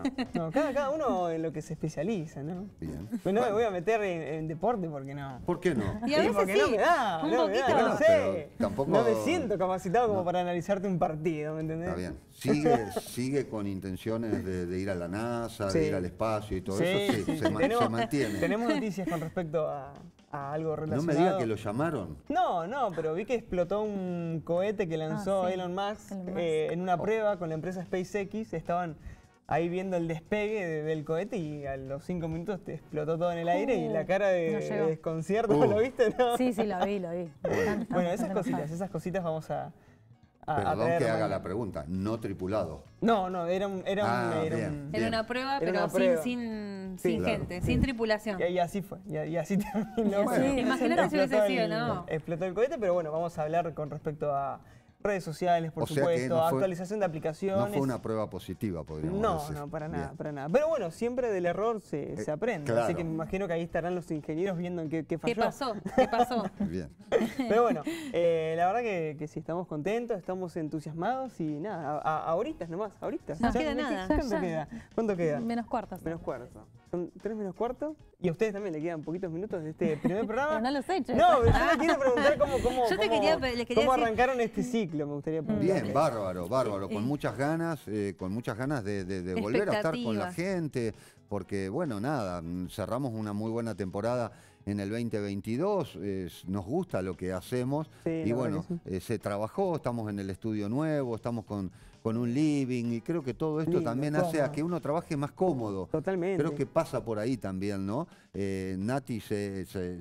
Cada uno en lo que se especializa, ¿no? Bien. Pues no me voy a meter en deporte porque no. ¿Por qué no? Y a veces porque sí, no me da, un no me da, poquito. no Bueno, sé. pero tampoco- No me siento capacitado como para analizarte un partido, ¿me entendés? Está bien. Sigue con intenciones de ir a la NASA, Sí. de ir al espacio y todo Sí, eso. Sí, sí, se tenemos- mantiene. Tenemos noticias con respecto a algo No relacionado. me diga que lo llamaron. No, pero vi que explotó un cohete que lanzó sí. Elon Musk, Elon Musk. en una prueba con la empresa SpaceX. Estaban ahí viendo el despegue del cohete y a los 5 minutos te explotó todo en el aire y la cara no de llegó. desconcierto, ¿lo viste? ¿No? Sí, lo vi. Bueno, esas cositas vamos a Perdón traer que haga mañana. la pregunta. No tripulado. No, era bien. Era Bien. una prueba, Era pero una prueba. sin Sí, claro. gente, sin tripulación. Y así fue, y así terminó. Bueno. Imagínate si hubiese Explotó sido, el- ¿no? Explotó el cohete, pero bueno, vamos a hablar con respecto a redes sociales, por O sea que supuesto, no fue- actualización de aplicaciones. No fue una prueba positiva, podríamos decir. No, para Bien. nada, para nada. Pero bueno, siempre del error se aprende. claro. Así que me imagino que ahí estarán los ingenieros viendo en qué falló. ¿Qué pasó? Bien. Pero bueno, la verdad que sí, estamos contentos, estamos entusiasmados y nada, ahorita nomás, ahorita. No Ya, queda nada. ¿Cuánto Ya. queda? ¿Cuánto queda? Menos cuartos. Menos cuarto. Son 3 menos cuarto. Y a ustedes también le quedan poquitos minutos de este primer programa. Pero no los he hecho. No, pero yo le quiero preguntar cómo, Yo te cómo- quería- le quería cómo decir- arrancaron este ciclo, me gustaría preguntar. Bien, bárbaro. Con muchas ganas de volver a estar con la Expectativas. gente, porque bueno, nada, cerramos una muy buena temporada en el 2022, nos gusta lo que hacemos Sí, y la bueno, verdad que se trabajó, estamos en el estudio nuevo, estamos con un living y creo que todo esto Lindo, también hace a cómodo. que uno trabaje más cómodo. Totalmente. Creo que pasa por ahí también, ¿no? Nati se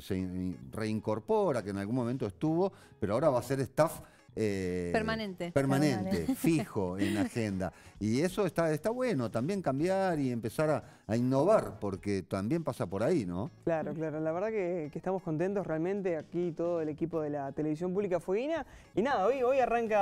reincorpora, que en algún momento estuvo, pero ahora va a ser staff Permanente. permanente, fijo en agenda. Y eso está bueno, también cambiar y empezar a innovar, porque también pasa por ahí, ¿no? Claro, la verdad que estamos contentos realmente aquí todo el equipo de la Televisión Pública Fueguina. Y nada, hoy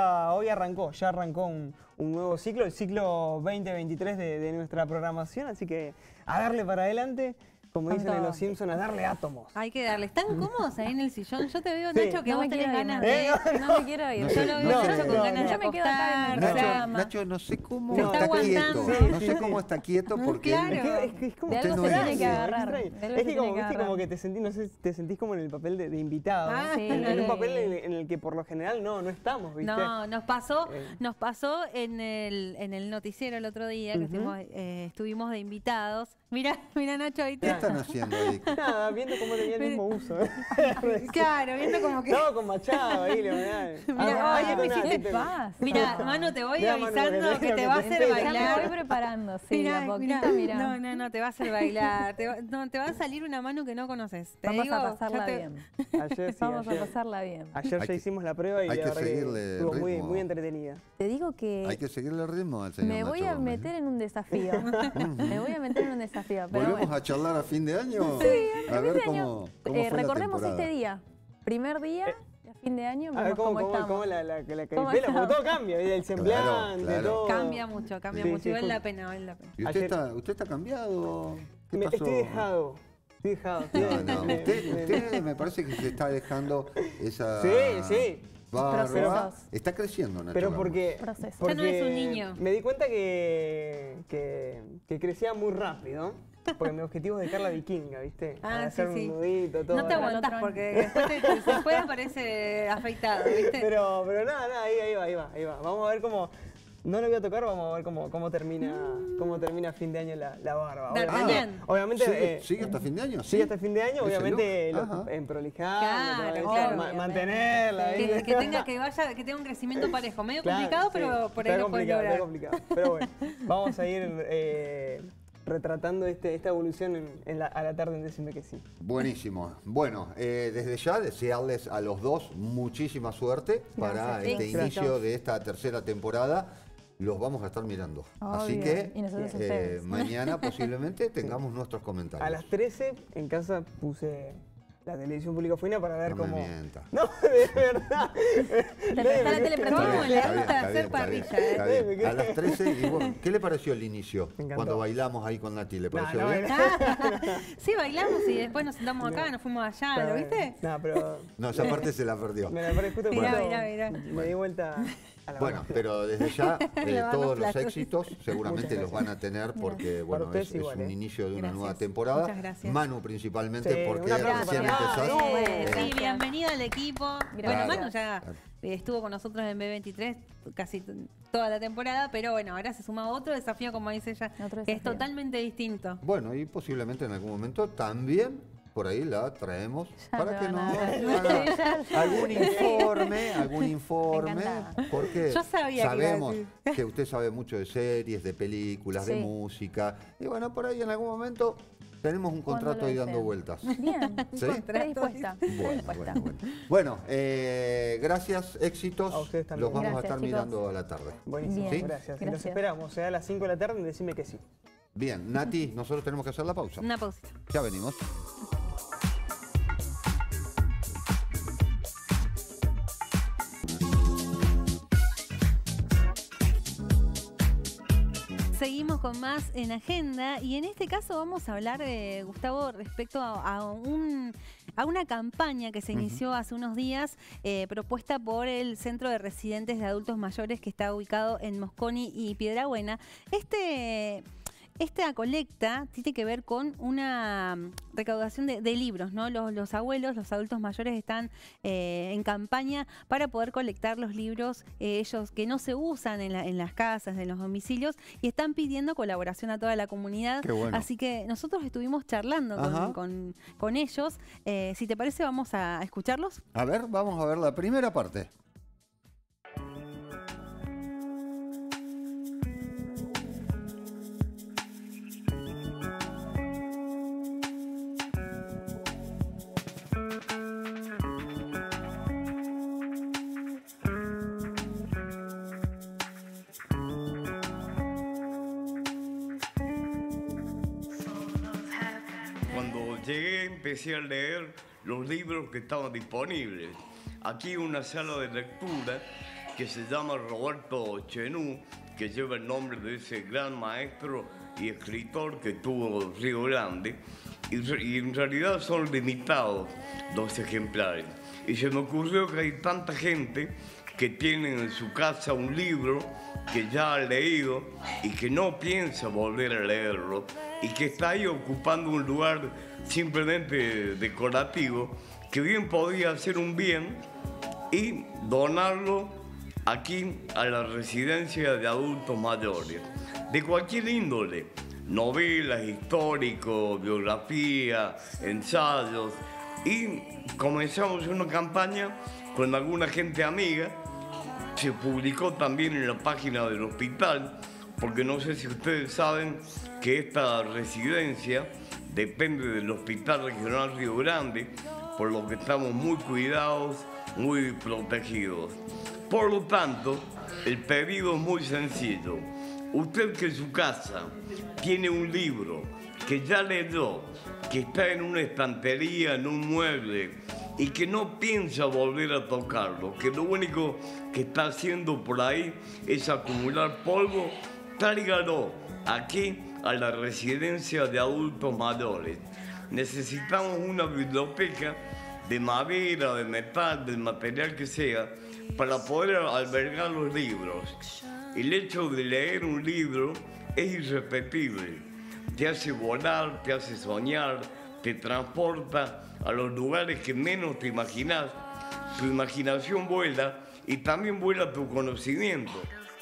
ya arrancó un nuevo ciclo, el ciclo 2023 de nuestra programación, así que a darle para adelante, como Con dicen en todo. Los Simpsons, a darle átomos. Hay que darle. ¿Están cómodos ahí en el sillón? Yo te veo, Sí. Nacho, que No vos me tenés quiero ir, ganas no. de... No me quiero ir. No Yo sé, lo no veo sé. Nacho con ganas de Yo me quedo acá en el acostarse. programa. Nacho, no sé cómo Se está está quieto. aguantando. No sé cómo está quieto porque Claro. Es como De algo usted se tiene es, que agarrar, extraño. de algo Es se que como, tiene que viste, como agarrar. que te sentís, no sé, te sentís como en el papel de invitado. Ah, Sí. En un papel en el que por lo general no estamos, ¿viste? No, nos pasó Eh. en el noticiero el otro día que Ujú. estuvimos de invitados. Mira Nacho ahí ¿qué están haciendo ahí? Nada, viendo cómo tenía el mismo uso. Claro, viendo como que... Estaba con Machado ahí, Leonel. Mirá, oye, me hiciste- ¿Qué pasa? Mira, Manu, te voy Mirá, Manu, avisando lo que te va a hacer espera. Ya me voy bailar. preparando, sí, Mirá, a poquito, mirá. mira. No, te va a hacer bailar. Te va a salir una Manu que no conoces. Te Vamos digo, a pasarla ya te- bien. Ayer sí, Vamos a ayer. pasarla bien. Ayer Hay ya que- hicimos la prueba y hay la que verdad que seguirle el estuvo muy, ritmo. muy entretenida. Te digo que Hay que seguirle el ritmo al señor me voy Nacho a Gómez. meter en un desafío. Me voy a meter en un desafío. Pero ¿Volvemos bueno. a charlar a fin de año? Sí, a ver fin de cómo, año. cómo fue la Recordemos temporada. este día. Primer día, a fin de año, A ver vemos cómo estamos. cómo la ¿Cómo caripela, porque estamos? todo cambia, el semblante, claro. todo. Cambia mucho, Sí, mucho. sí, Vale la justo. pena, vale la pena. ¿Y usted, Ayer- usted está cambiado? ¿Qué Me- pasó? Estoy dejado. No, usted me parece que se está dejando esa Sí. barba. Procesos. Está creciendo, Nacho Pero Gómez. porque, Proceso. Ya no es un niño. me di cuenta que crecía muy rápido, porque mi objetivo es dejar la vikinga, ¿viste? Ah, hacer sí, sí. un nudito, todo. No te Para el aguantás otro porque después aparece afeitado, ¿viste? Pero nada, ahí va. Vamos a ver cómo No lo voy a tocar, vamos a ver cómo termina fin de año la barba. Obviamente, ¿Sigue hasta fin de año? Sigue hasta fin de año, obviamente en prolijar, mantenerla. Que tenga un crecimiento parejo. Medio complicado, pero por ahí lo pueden lograr. Complicado. Pero bueno, vamos a ir retratando esta evolución a la tarde en Decime que sí. Buenísimo. Bueno, desde ya desearles a los dos muchísima suerte para este inicio de esta tercera temporada. Los vamos a estar mirando. Obvio. Así que mañana posiblemente tengamos nuestros comentarios. A las 13 en casa puse la televisión pública fue para ver cómo... Me mienta. No, de verdad. Está la tele prendida. Le gusta hacer parrilla. A las 13, y bueno, ¿qué le pareció el inicio? Cuando bailamos ahí con Nati, ¿le pareció bien? Sí, bailamos y después nos sentamos acá, nos fuimos allá, ¿lo viste? No, pero... No, esa parte se la perdió. Me la perdí justo mirá. Me di vuelta... Bueno, pero desde ya todos los éxitos seguramente los van a tener porque bueno, es un inicio de una nueva temporada. Muchas gracias. Manu principalmente porque recién empezás. Sí, bienvenida al equipo. Bueno, Manu ya estuvo con nosotros en B23 casi toda la temporada, pero bueno, ahora se suma otro desafío, como dice ella, que es totalmente distinto. Bueno, y posiblemente en algún momento también por ahí la traemos para que nos haga algún informe, porque sabemos que usted sabe mucho de series, de películas, de música, y bueno, por ahí en algún momento tenemos un contrato ahí dando vueltas. Bien, ¿sí? dispuesta. Bueno, gracias, éxitos. A ustedes también. Los vamos a estar mirando a la tarde. Buenísimo, ¿sí? Gracias. Y los esperamos a las 5 de la tarde en Decime que sí. Bien, Nati, nosotros tenemos que hacer la pausa. Una pausa. Ya venimos. Seguimos con más en agenda y en este caso vamos a hablar, Gustavo, respecto a una campaña que se inició hace unos días propuesta por el Centro de Residentes de Adultos Mayores que está ubicado en Mosconi y Piedrabuena. Esta colecta tiene que ver con una recaudación de libros, ¿no? Los abuelos, los adultos mayores están en campaña para poder colectar los libros ellos que no se usan en las casas, en los domicilios, y están pidiendo colaboración a toda la comunidad. Qué bueno. Así que nosotros estuvimos charlando con ellos. Si te parece, vamos a escucharlos. A ver, vamos a ver la primera parte. Empecé a leer los libros que estaban disponibles. Aquí hay una sala de lectura que se llama Roberto Chenú, que lleva el nombre de ese gran maestro y escritor que tuvo Río Grande, y en realidad son limitados los ejemplares. Y se me ocurrió que hay tanta gente que tiene en su casa un libro que ya ha leído y que no piensa volver a leerlo y que está ahí ocupando un lugar simplemente decorativo, que bien podría hacer un bien y donarlo aquí a la residencia de adultos mayores, de cualquier índole, novelas, históricos, biografía, ensayos, y comenzamos una campaña con alguna gente amiga. Se publicó también en la página del hospital, porque no sé si ustedes saben que esta residencia depende del Hospital Regional Río Grande, por lo que estamos muy cuidados, muy protegidos. Por lo tanto, el pedido es muy sencillo. Usted que en su casa tiene un libro que ya leyó, que está en una estantería, en un mueble, y que no piensa volver a tocarlo, que lo único que está haciendo por ahí es acumular polvo, tráigalo aquí a la residencia de adultos mayores. Necesitamos una biblioteca de madera, de metal, del material que sea, para poder albergar los libros. El hecho de leer un libro es irrepetible. Te hace volar, te hace soñar, te transporta a los lugares que menos te imaginas. Tu imaginación vuela y también vuela tu conocimiento.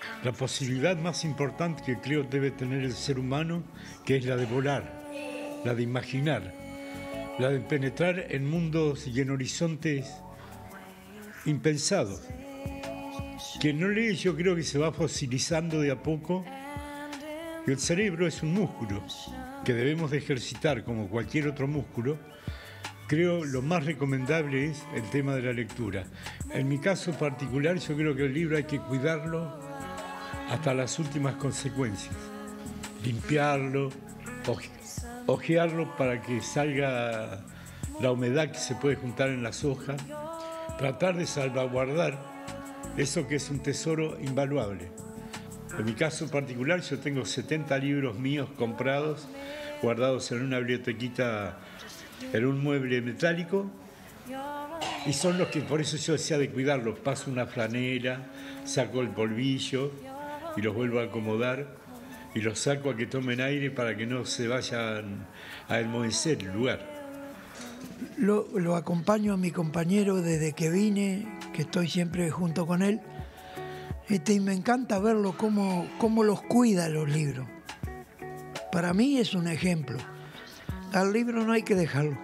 la posibilidad más importante que creo debe tener el ser humano, que es la de volar, la de imaginar, la de penetrar en mundos y en horizontes impensados. Quien no lee, yo creo que se va fosilizando de a poco. Y el cerebro es un músculo que debemos de ejercitar como cualquier otro músculo. Creo lo más recomendable es el tema de la lectura. En mi caso particular, yo creo que el libro hay que cuidarlo hasta las últimas consecuencias. Limpiarlo, ojearlo para que salga la humedad que se puede juntar en las hojas. Tratar de salvaguardar eso que es un tesoro invaluable. En mi caso particular, yo tengo 70 libros míos comprados, guardados en una bibliotequita, en un mueble metálico, y son los que, por eso yo decía de cuidarlos, paso una flanela, saco el polvillo y los vuelvo a acomodar y los saco a que tomen aire para que no se vayan a enmohecer el lugar. Lo acompaño a mi compañero desde que vine, que estoy siempre junto con él, y me encanta verlo cómo los cuida los libros. Para mí es un ejemplo. Al libro no hay que dejarlo.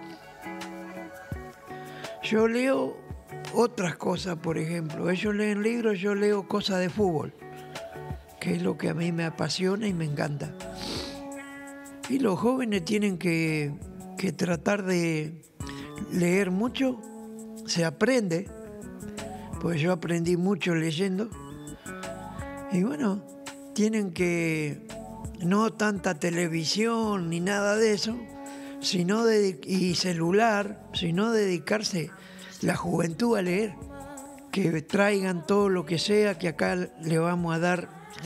Yo leo otras cosas, por ejemplo. Ellos leen libros, yo leo cosas de fútbol, que es lo que a mí me apasiona y me encanta. Y los jóvenes tienen que tratar de leer mucho, se aprende, pues yo aprendí mucho leyendo. Y bueno, tienen que, no tanta televisión ni nada de eso, y celular, sino dedicarse la juventud a leer, que traigan todo lo que sea, que acá le vamos a dar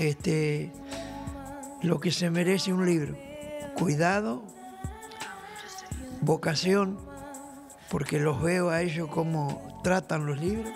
lo que se merece un libro. Cuidado, vocación, porque los veo a ellos cómo tratan los libros.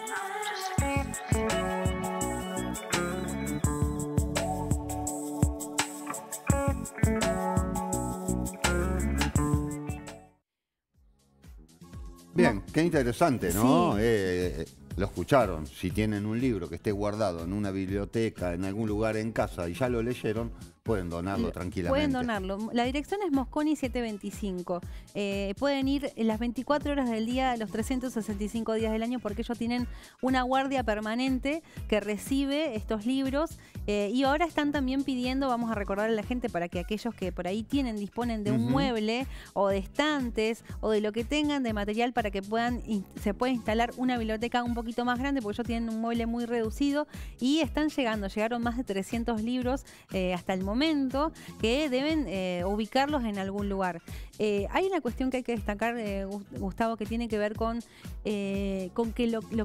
Bien, qué interesante, ¿no? Sí. Lo escucharon. Si tienen un libro que esté guardado en una biblioteca, en algún lugar en casa y ya lo leyeron, pueden donarlo tranquilamente. Pueden donarlo. La dirección es Mosconi 725. Pueden ir las 24 horas del día, los 365 días del año, porque ellos tienen una guardia permanente que recibe estos libros. Y ahora están también pidiendo, vamos a recordar a la gente, para que aquellos que por ahí disponen de un mueble o de estantes o de lo que tengan de material para que se pueda instalar una biblioteca un poquito más grande, porque ellos tienen un mueble muy reducido y llegaron más de 300 libros hasta el momento, que deben ubicarlos en algún lugar. Hay una cuestión que hay que destacar, Gustavo, que tiene que ver con que lo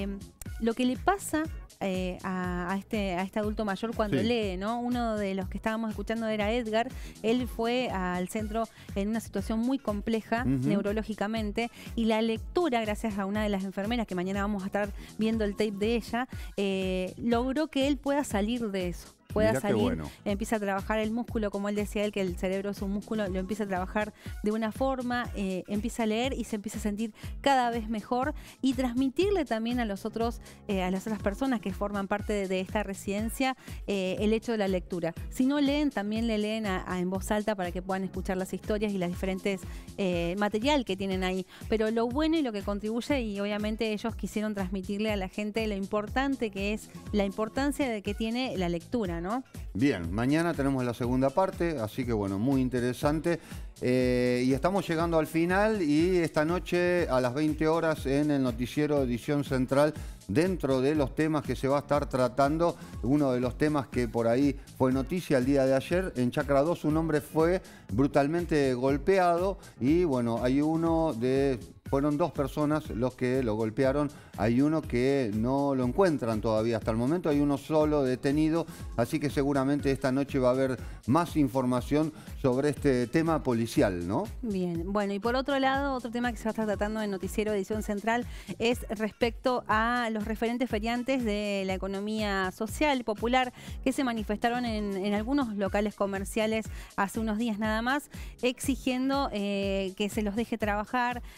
que le pasa a este adulto mayor cuando lee, ¿no? Uno de los que estábamos escuchando era Edgar. Él fue al centro en una situación muy compleja neurológicamente, y la lectura, gracias a una de las enfermeras, que mañana vamos a estar viendo el tape de ella, logró que él pueda salir de eso. Pueda salir, bueno. Empieza a trabajar el músculo, como él decía él, que el cerebro es un músculo, lo empieza a trabajar de una forma, empieza a leer y se empieza a sentir cada vez mejor, y transmitirle también a los otros, a las otras personas que forman parte de esta residencia, el hecho de la lectura. Si no leen, también le leen en voz alta para que puedan escuchar las historias y las diferentes material que tienen ahí. Pero lo bueno y lo que contribuye, y obviamente ellos quisieron transmitirle a la gente lo importante que es, la importancia de que tiene la lectura, ¿no? Bien, mañana tenemos la segunda parte, así que bueno, muy interesante. Y estamos llegando al final, y esta noche a las 20 horas en el noticiero Edición Central, dentro de los temas que se va a estar tratando, uno de los temas que por ahí fue noticia el día de ayer, en Chacra 2 un hombre fue brutalmente golpeado, y bueno, fueron 2 personas los que lo golpearon. Hay uno que no lo encuentran todavía hasta el momento, hay uno solo detenido, así que seguramente esta noche va a haber más información sobre este tema policial, ¿no? Bien, bueno, y por otro lado, otro tema que se va a estar tratando en Noticiero Edición Central es respecto a los referentes feriantes de la economía social popular que se manifestaron en algunos locales comerciales hace unos días nada más, exigiendo que se los deje trabajar,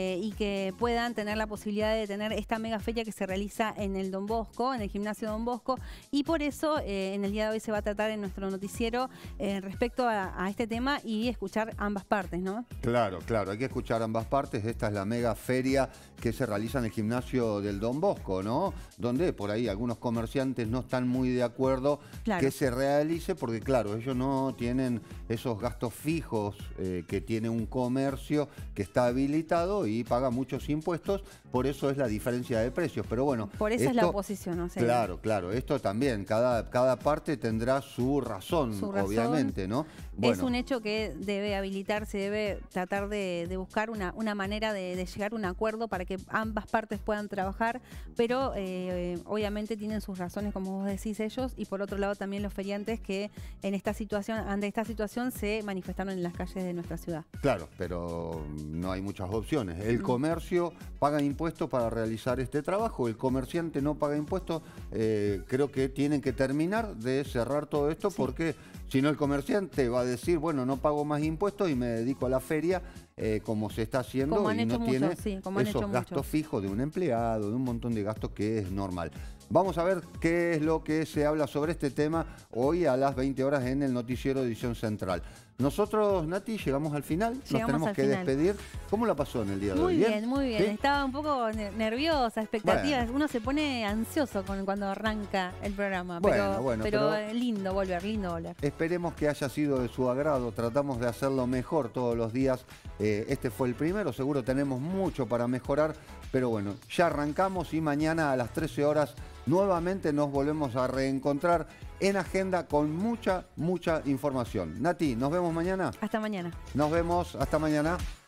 y que puedan tener la posibilidad de tener esta mega feria que se realiza en el Don Bosco, en el gimnasio Don Bosco, y por eso en el día de hoy se va a tratar en nuestro noticiero respecto a este tema y escuchar ambas partes, ¿no? Claro, hay que escuchar ambas partes. Esta es la mega feria que se realiza en el gimnasio del Don Bosco, ¿no? Donde por ahí algunos comerciantes no están muy de acuerdo que se realice, porque claro, ellos no tienen esos gastos fijos que tiene un comercio que está habilitado y paga muchos impuestos, por eso es la diferencia de precios. Pero bueno, por eso es la oposición, ¿no? Claro, esto también, cada parte tendrá su razón, obviamente, ¿no? Bueno. Es un hecho que debe habilitarse, debe tratar de buscar una manera de llegar a un acuerdo para que ambas partes puedan trabajar, pero obviamente tienen sus razones, como vos decís, ellos, y por otro lado también los feriantes que ante esta situación se manifestaron en las calles de nuestra ciudad. Claro, pero no hay muchas opciones. El comercio paga impuestos para realizar este trabajo, el comerciante no paga impuestos. Creo que tienen que terminar de cerrar todo esto, porque si no el comerciante va a decir, bueno, no pago más impuestos y me dedico a la feria, como se está haciendo, y no tiene esos gastos fijos de un empleado, de un montón de gastos que es normal. Vamos a ver qué es lo que se habla sobre este tema hoy a las 20 horas en el noticiero Edición Central. Nosotros, Nati, llegamos al final, nos tenemos que despedir. ¿Cómo la pasó en el día de hoy? Muy bien. ¿Sí? Estaba un poco nerviosa, expectativas. Uno se pone ansioso cuando arranca el programa, pero lindo volver. Esperemos que haya sido de su agrado, tratamos de hacerlo mejor todos los días. Este fue el primero, seguro tenemos mucho para mejorar, pero bueno, ya arrancamos y mañana a las 13 horas nuevamente nos volvemos a reencontrar en Agenda con mucha información. Nati, ¿nos vemos mañana? Hasta mañana. Nos vemos, hasta mañana.